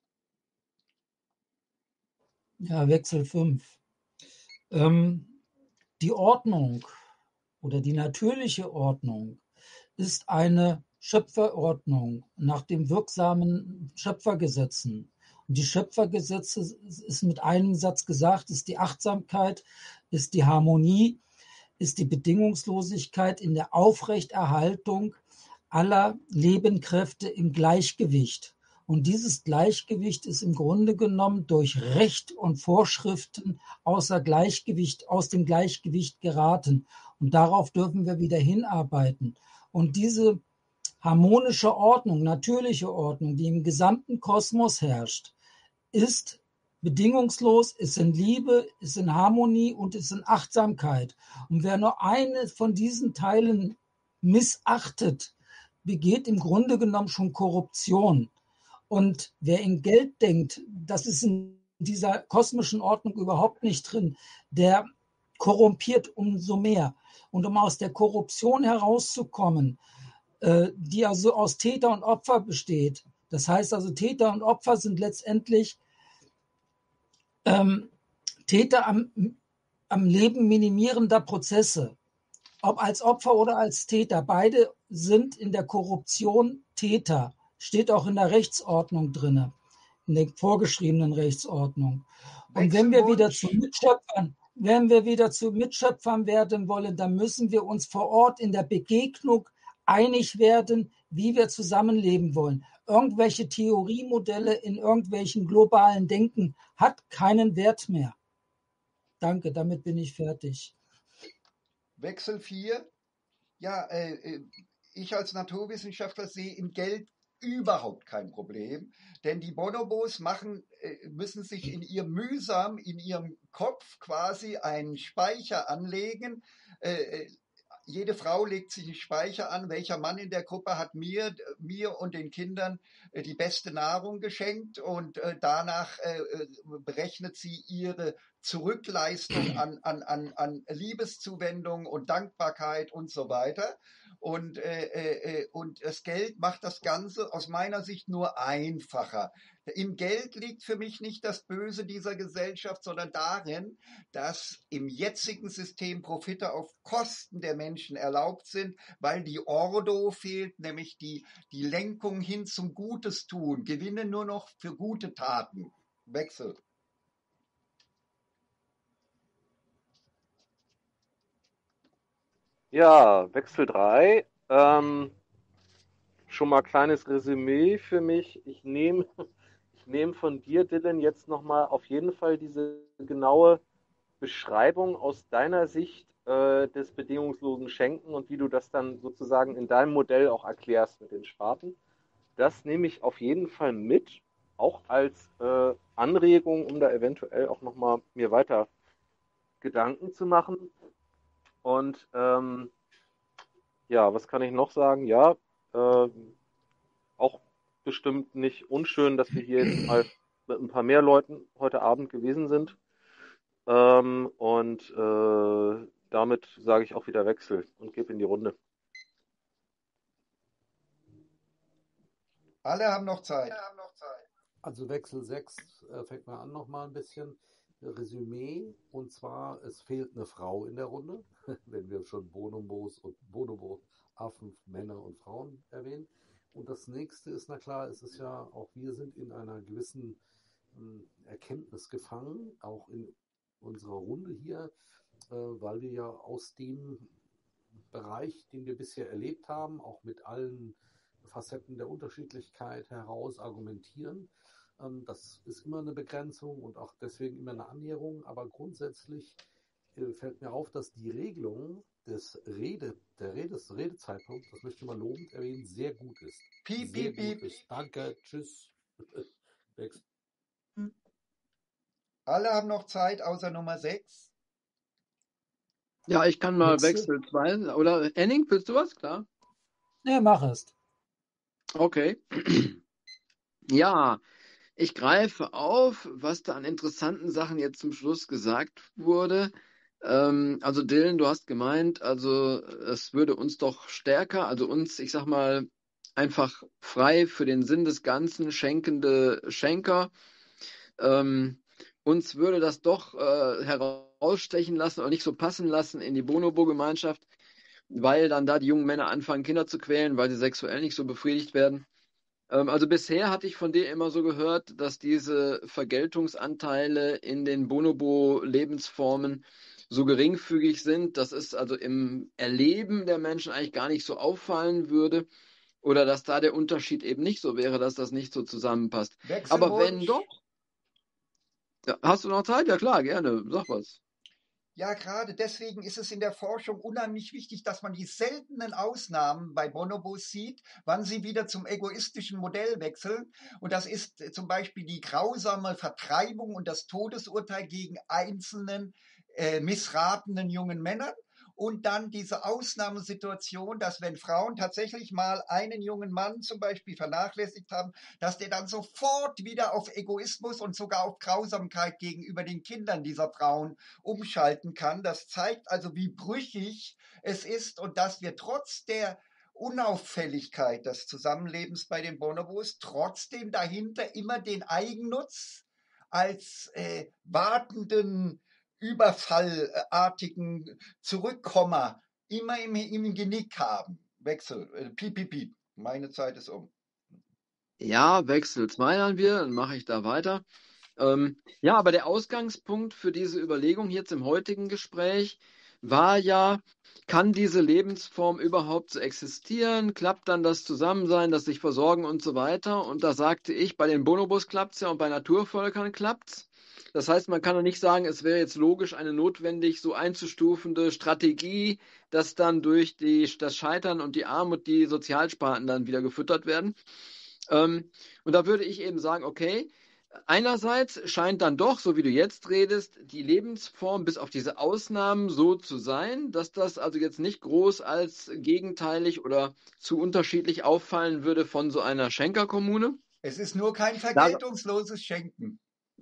Ja, Wechsel 5. Die Ordnung oder die natürliche Ordnung ist eine Schöpferordnung nach den wirksamen Schöpfergesetzen. Und die Schöpfergesetze ist mit einem Satz gesagt, ist die Achtsamkeit, ist die Harmonie, ist die Bedingungslosigkeit in der Aufrechterhaltung aller Lebenskräfte im Gleichgewicht. Und dieses Gleichgewicht ist im Grunde genommen durch Recht und Vorschriften aus dem Gleichgewicht geraten. Und darauf dürfen wir wieder hinarbeiten. Und diese harmonische Ordnung, natürliche Ordnung, die im gesamten Kosmos herrscht, ist bedingungslos, ist in Liebe, ist in Harmonie und ist in Achtsamkeit. Und wer nur eine von diesen Teilen missachtet, begeht im Grunde genommen schon Korruption. Und wer in Geld denkt, das ist in dieser kosmischen Ordnung überhaupt nicht drin, der korrumpiert umso mehr. Und um aus der Korruption herauszukommen, die also aus Täter und Opfer besteht, das heißt also Täter und Opfer sind letztendlich Täter am Leben minimierender Prozesse, ob als Opfer oder als Täter. Beide sind in der Korruption Täter. Steht auch in der Rechtsordnung drin, in der vorgeschriebenen Rechtsordnung. Und wenn wir wieder zu Mitschöpfern werden wollen, dann müssen wir uns vor Ort in der Begegnung einig werden, wie wir zusammenleben wollen. Irgendwelche Theoriemodelle in irgendwelchen globalen Denken hat keinen Wert mehr. Danke, damit bin ich fertig. Wechsel 4. Ja, ich als Naturwissenschaftler sehe im Geld überhaupt kein Problem, denn die Bonobos müssen sich in ihrem Kopf quasi einen Speicher anlegen. Jede Frau legt sich einen Speicher an, welcher Mann in der Gruppe hat mir und den Kindern die beste Nahrung geschenkt, und danach berechnet sie ihre Zurückleistung an Liebeszuwendung und Dankbarkeit und so weiter. Und das Geld macht das Ganze aus meiner Sicht nur einfacher. Im Geld liegt für mich nicht das Böse dieser Gesellschaft, sondern darin, dass im jetzigen System Profite auf Kosten der Menschen erlaubt sind, weil die Ordo fehlt, nämlich die Lenkung hin zum Gutes tun. Gewinne nur noch für gute Taten. Wechsel. Ja, Wechsel 3. Schon mal kleines Resümee für mich. Ich nehme von dir, Dylan, jetzt nochmal auf jeden Fall diese genaue Beschreibung aus deiner Sicht des bedingungslosen Schenken und wie du das dann sozusagen in deinem Modell auch erklärst mit den Sparten. Das nehme ich auf jeden Fall mit, auch als Anregung, um da eventuell auch nochmal mir weiter Gedanken zu machen. Und ja, was kann ich noch sagen? Ja, auch bestimmt nicht unschön, dass wir hier jetzt mal mit ein paar mehr Leuten heute Abend gewesen sind. Und damit sage ich auch wieder Wechsel und gebe in die Runde. Alle haben noch Zeit. Also Wechsel 6 fängt mal an nochmal ein bisschen. Resümee, und zwar, es fehlt eine Frau in der Runde, wenn wir schon Bonobos und Bonobo-Affen, Männer und Frauen erwähnen. Und das nächste ist, na klar, es ist ja auch, wir sind in einer gewissen Erkenntnis gefangen, auch in unserer Runde hier, weil wir ja aus dem Bereich, den wir bisher erlebt haben, auch mit allen Facetten der Unterschiedlichkeit heraus argumentieren. Das ist immer eine Begrenzung und auch deswegen immer eine Annäherung, aber grundsätzlich fällt mir auf, dass die Regelung des Redezeitpunkts, das möchte ich mal lobend erwähnen, sehr gut ist. Piep, Sehr piep, gut piep. ist. Danke, tschüss. Wechsel. Alle haben noch Zeit, außer Nummer 6. Ja, ich kann mal Wechsel. Wechsel 2. Oder Henning, willst du was? Klar. Ja, mach es. Okay. Ja, ich greife auf, was da an interessanten Sachen jetzt zum Schluss gesagt wurde. Also Dylan, du hast gemeint, also es würde uns doch stärker, also uns, ich sag mal, einfach frei für den Sinn des Ganzen schenkende Schenker, uns würde das doch herausstechen lassen oder nicht so passen lassen in die Bonobo-Gemeinschaft, weil dann da die jungen Männer anfangen, Kinder zu quälen, weil sie sexuell nicht so befriedigt werden. Also bisher hatte ich von dir immer so gehört, dass diese Vergeltungsanteile in den Bonobo-Lebensformen so geringfügig sind, dass es also im Erleben der Menschen eigentlich gar nicht so auffallen würde oder dass da der Unterschied eben nicht so wäre, dass das nicht so zusammenpasst. Aber wenn Wechselwunsch. doch, ja, hast du noch Zeit? Ja klar, gerne, sag was. Ja, gerade deswegen ist es in der Forschung unheimlich wichtig, dass man die seltenen Ausnahmen bei Bonobos sieht, wann sie wieder zum egoistischen Modell wechseln. Und das ist zum Beispiel die grausame Vertreibung und das Todesurteil gegen einzelnen missratenen jungen Männern. Und dann diese Ausnahmesituation, dass wenn Frauen tatsächlich mal einen jungen Mann zum Beispiel vernachlässigt haben, dass der dann sofort wieder auf Egoismus und sogar auf Grausamkeit gegenüber den Kindern dieser Frauen umschalten kann. Das zeigt also, wie brüchig es ist und dass wir trotz der Unauffälligkeit des Zusammenlebens bei den Bonobos trotzdem dahinter immer den Eigennutz als wartenden, überfallartigen Zurückkommer immer im Genick haben. Wechsel, piep, piep, piep. Meine Zeit ist um. Ja, Wechsel 2 haben wir, dann mache ich da weiter. Ja, aber der Ausgangspunkt für diese Überlegung jetzt im heutigen Gespräch war ja, kann diese Lebensform überhaupt so existieren? Klappt dann das Zusammensein, das sich versorgen und so weiter? Und da sagte ich, bei den Bonobos klappt's ja und bei Naturvölkern klappt's. Das heißt, man kann doch nicht sagen, es wäre jetzt logisch eine notwendig so einzustufende Strategie, dass dann durch das Scheitern und die Armut die Sozialsparten dann wieder gefüttert werden. Und da würde ich eben sagen, okay, einerseits scheint dann doch, so wie du jetzt redest, die Lebensform bis auf diese Ausnahmen so zu sein, dass das also jetzt nicht groß als gegenteilig oder zu unterschiedlich auffallen würde von so einer Schenkerkommune. Es ist nur kein Da, vergeltungsloses Schenken.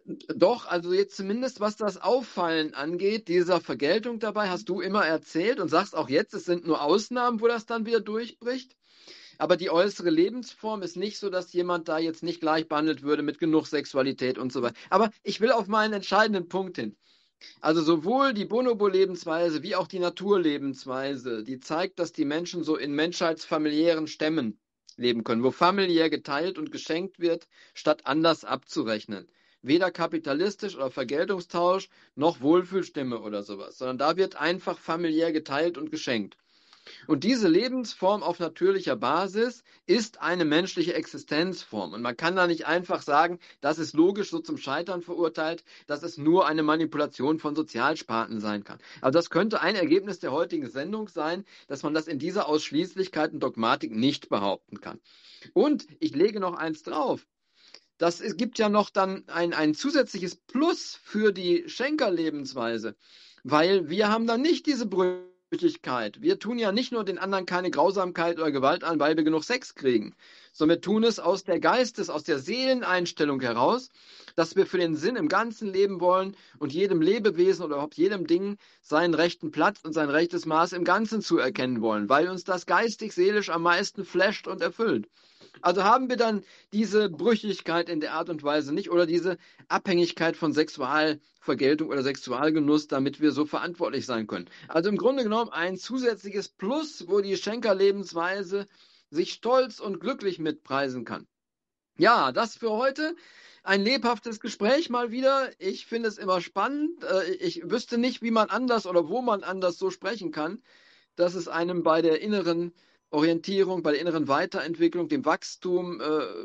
Doch, also jetzt zumindest was das Auffallen angeht, dieser Vergeltung dabei, hast du immer erzählt und sagst auch jetzt, es sind nur Ausnahmen, wo das dann wieder durchbricht. Aber die äußere Lebensform ist nicht so, dass jemand da jetzt nicht gleich behandelt würde mit genug Sexualität und so weiter. Aber ich will auf meinen entscheidenden Punkt hin. Also sowohl die Bonobo-Lebensweise wie auch die Naturlebensweise, die zeigt, dass die Menschen so in menschheitsfamiliären Stämmen leben können, wo familiär geteilt und geschenkt wird, statt anders abzurechnen. Weder kapitalistisch oder Vergeltungstausch noch Wohlfühlstimme oder sowas, sondern da wird einfach familiär geteilt und geschenkt. Und diese Lebensform auf natürlicher Basis ist eine menschliche Existenzform. Und man kann da nicht einfach sagen, das ist logisch so zum Scheitern verurteilt, dass es nur eine Manipulation von Sozialsparten sein kann. Also das könnte ein Ergebnis der heutigen Sendung sein, dass man das in dieser Ausschließlichkeit und Dogmatik nicht behaupten kann. Und ich lege noch eins drauf. Es gibt ja noch dann ein zusätzliches Plus für die Schenkerlebensweise, weil wir haben dann nicht diese Brüchigkeit. Wir tun ja nicht nur den anderen keine Grausamkeit oder Gewalt an, weil wir genug Sex kriegen, sondern wir tun es aus der aus der Seeleneinstellung heraus, dass wir für den Sinn im ganzen Leben wollen und jedem Lebewesen oder überhaupt jedem Ding seinen rechten Platz und sein rechtes Maß im Ganzen zuerkennen wollen, weil uns das geistig-seelisch am meisten flasht und erfüllt. Also haben wir dann diese Brüchigkeit in der Art und Weise nicht oder diese Abhängigkeit von Sexualvergeltung oder Sexualgenuss, damit wir so verantwortlich sein können. Also im Grunde genommen ein zusätzliches Plus, wo die Schenkerlebensweise sich stolz und glücklich mitpreisen kann. Ja, das für heute. Ein lebhaftes Gespräch mal wieder. Ich finde es immer spannend. Ich wüsste nicht, wie man anders oder wo man anders so sprechen kann, dass es einem bei der inneren Orientierung, bei der inneren Weiterentwicklung, dem Wachstum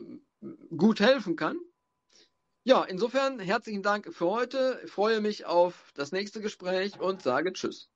gut helfen kann. Ja, insofern herzlichen Dank für heute. Ich freue mich auf das nächste Gespräch und sage Tschüss.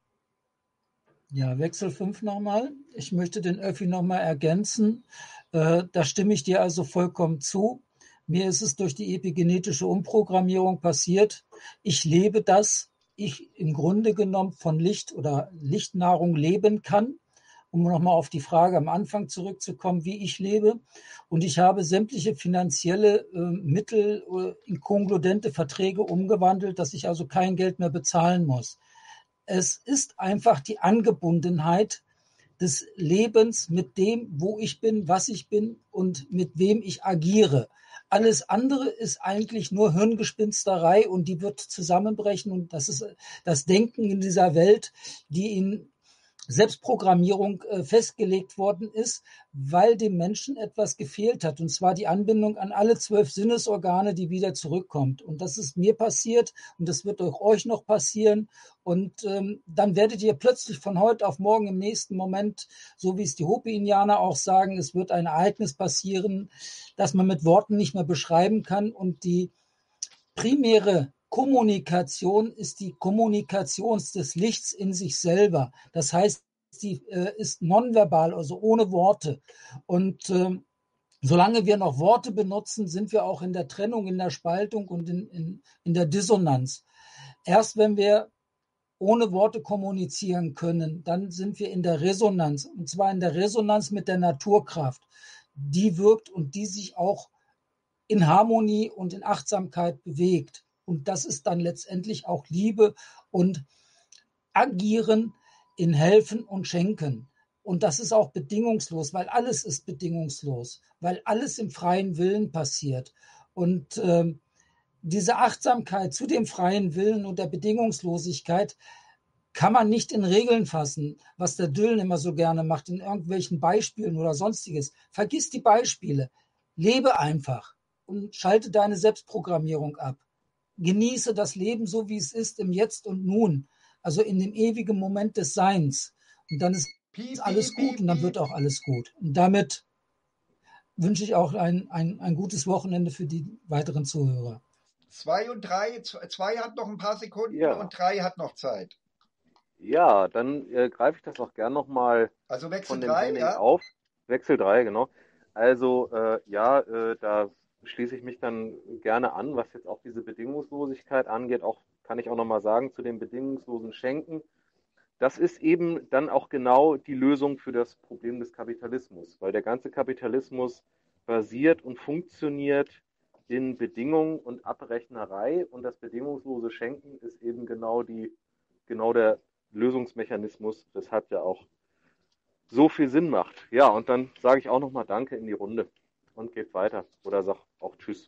Ja, Wechsel 5 nochmal. Ich möchte den Öffi nochmal ergänzen. Da stimme ich dir also vollkommen zu. Mir ist es durch die epigenetische Umprogrammierung passiert. Ich lebe das, ich im Grunde genommen von Licht oder Lichtnahrung leben kann, um nochmal auf die Frage am Anfang zurückzukommen, wie ich lebe. Und ich habe sämtliche finanzielle Mittel in kongludente Verträge umgewandelt, dass ich also kein Geld mehr bezahlen muss. Es ist einfach die Angebundenheit des Lebens mit dem, wo ich bin, was ich bin und mit wem ich agiere. Alles andere ist eigentlich nur Hirngespinsterei und die wird zusammenbrechen und das ist das Denken in dieser Welt, die in Selbstprogrammierung festgelegt worden ist, weil dem Menschen etwas gefehlt hat, und zwar die Anbindung an alle 12 Sinnesorgane, die wieder zurückkommt. Und das ist mir passiert und das wird auch euch noch passieren. Und dann werdet ihr plötzlich von heute auf morgen im nächsten Moment, so wie es die Hopi-Indianer auch sagen, es wird ein Ereignis passieren, das man mit Worten nicht mehr beschreiben kann. Und die primäre Kommunikation ist die Kommunikation des Lichts in sich selber. Das heißt, sie ist nonverbal, also ohne Worte. Und solange wir noch Worte benutzen, sind wir auch in der Trennung, in der Spaltung und in der Dissonanz. Erst wenn wir ohne Worte kommunizieren können, dann sind wir in der Resonanz. Und zwar in der Resonanz mit der Naturkraft. Die wirkt und die sich auch in Harmonie und in Achtsamkeit bewegt. Und das ist dann letztendlich auch Liebe und Agieren in Helfen und Schenken. Und das ist auch bedingungslos, weil alles ist bedingungslos, weil alles im freien Willen passiert. Und diese Achtsamkeit zu dem freien Willen und der Bedingungslosigkeit kann man nicht in Regeln fassen, was der Düllen immer so gerne macht, in irgendwelchen Beispielen oder sonstiges. Vergiss die Beispiele. Lebe einfach und schalte deine Selbstprogrammierung ab. Genieße das Leben so, wie es ist, im Jetzt und Nun, also in dem ewigen Moment des Seins. Und dann ist alles gut und dann wird auch alles gut. Und damit wünsche ich auch ein gutes Wochenende für die weiteren Zuhörer. 2 und 3, 2 hat noch ein paar Sekunden Ja. und 3 hat noch Zeit. Ja, dann greife ich das auch gern nochmal Also Wechsel von dem 3, Henning ja? auf. Wechsel 3, genau. Also da schließe ich mich dann gerne an, was jetzt auch diese Bedingungslosigkeit angeht. Auch kann ich auch nochmal sagen zu dem bedingungslosen Schenken. Das ist eben dann auch genau die Lösung für das Problem des Kapitalismus, weil der ganze Kapitalismus basiert und funktioniert in Bedingung und Abrechnerei. Und das bedingungslose Schenken ist eben genau der Lösungsmechanismus, weshalb ja auch so viel Sinn macht. Ja, und dann sage ich auch nochmal Danke in die Runde und geht weiter. Oder sag auch Tschüss.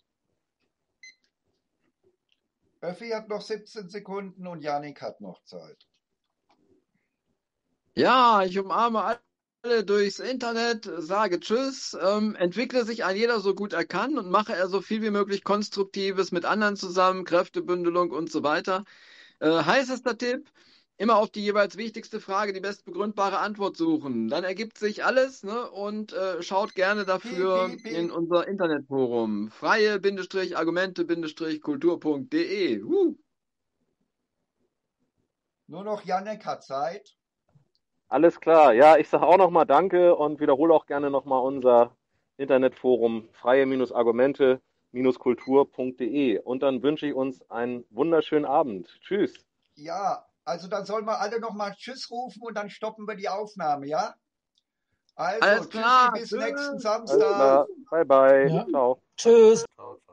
Öffi hat noch 17 Sekunden und Jannik hat noch Zeit. Ja, ich umarme alle durchs Internet, sage Tschüss, entwickle sich ein jeder so gut er kann und mache er so viel wie möglich Konstruktives mit anderen zusammen, Kräftebündelung und so weiter. Heißester Tipp, immer auf die jeweils wichtigste Frage die bestbegründbare Antwort suchen. Dann ergibt sich alles, ne? Und schaut gerne dafür Piep, piep, in piep. unser Internetforum freie-argumente-kultur.de. Nur noch Jannik hat Zeit. Alles klar. Ja, ich sage auch nochmal Danke und wiederhole auch gerne nochmal unser Internetforum freie-argumente-kultur.de. Und dann wünsche ich uns einen wunderschönen Abend. Tschüss. Ja, also dann sollen wir alle nochmal Tschüss rufen und dann stoppen wir die Aufnahme, ja? Also, Alles tschüssi, klar, bis tschüss. nächsten Alles Samstag. klar. Bye, bye. Ja. Ciao. Tschüss. Ciao, ciao.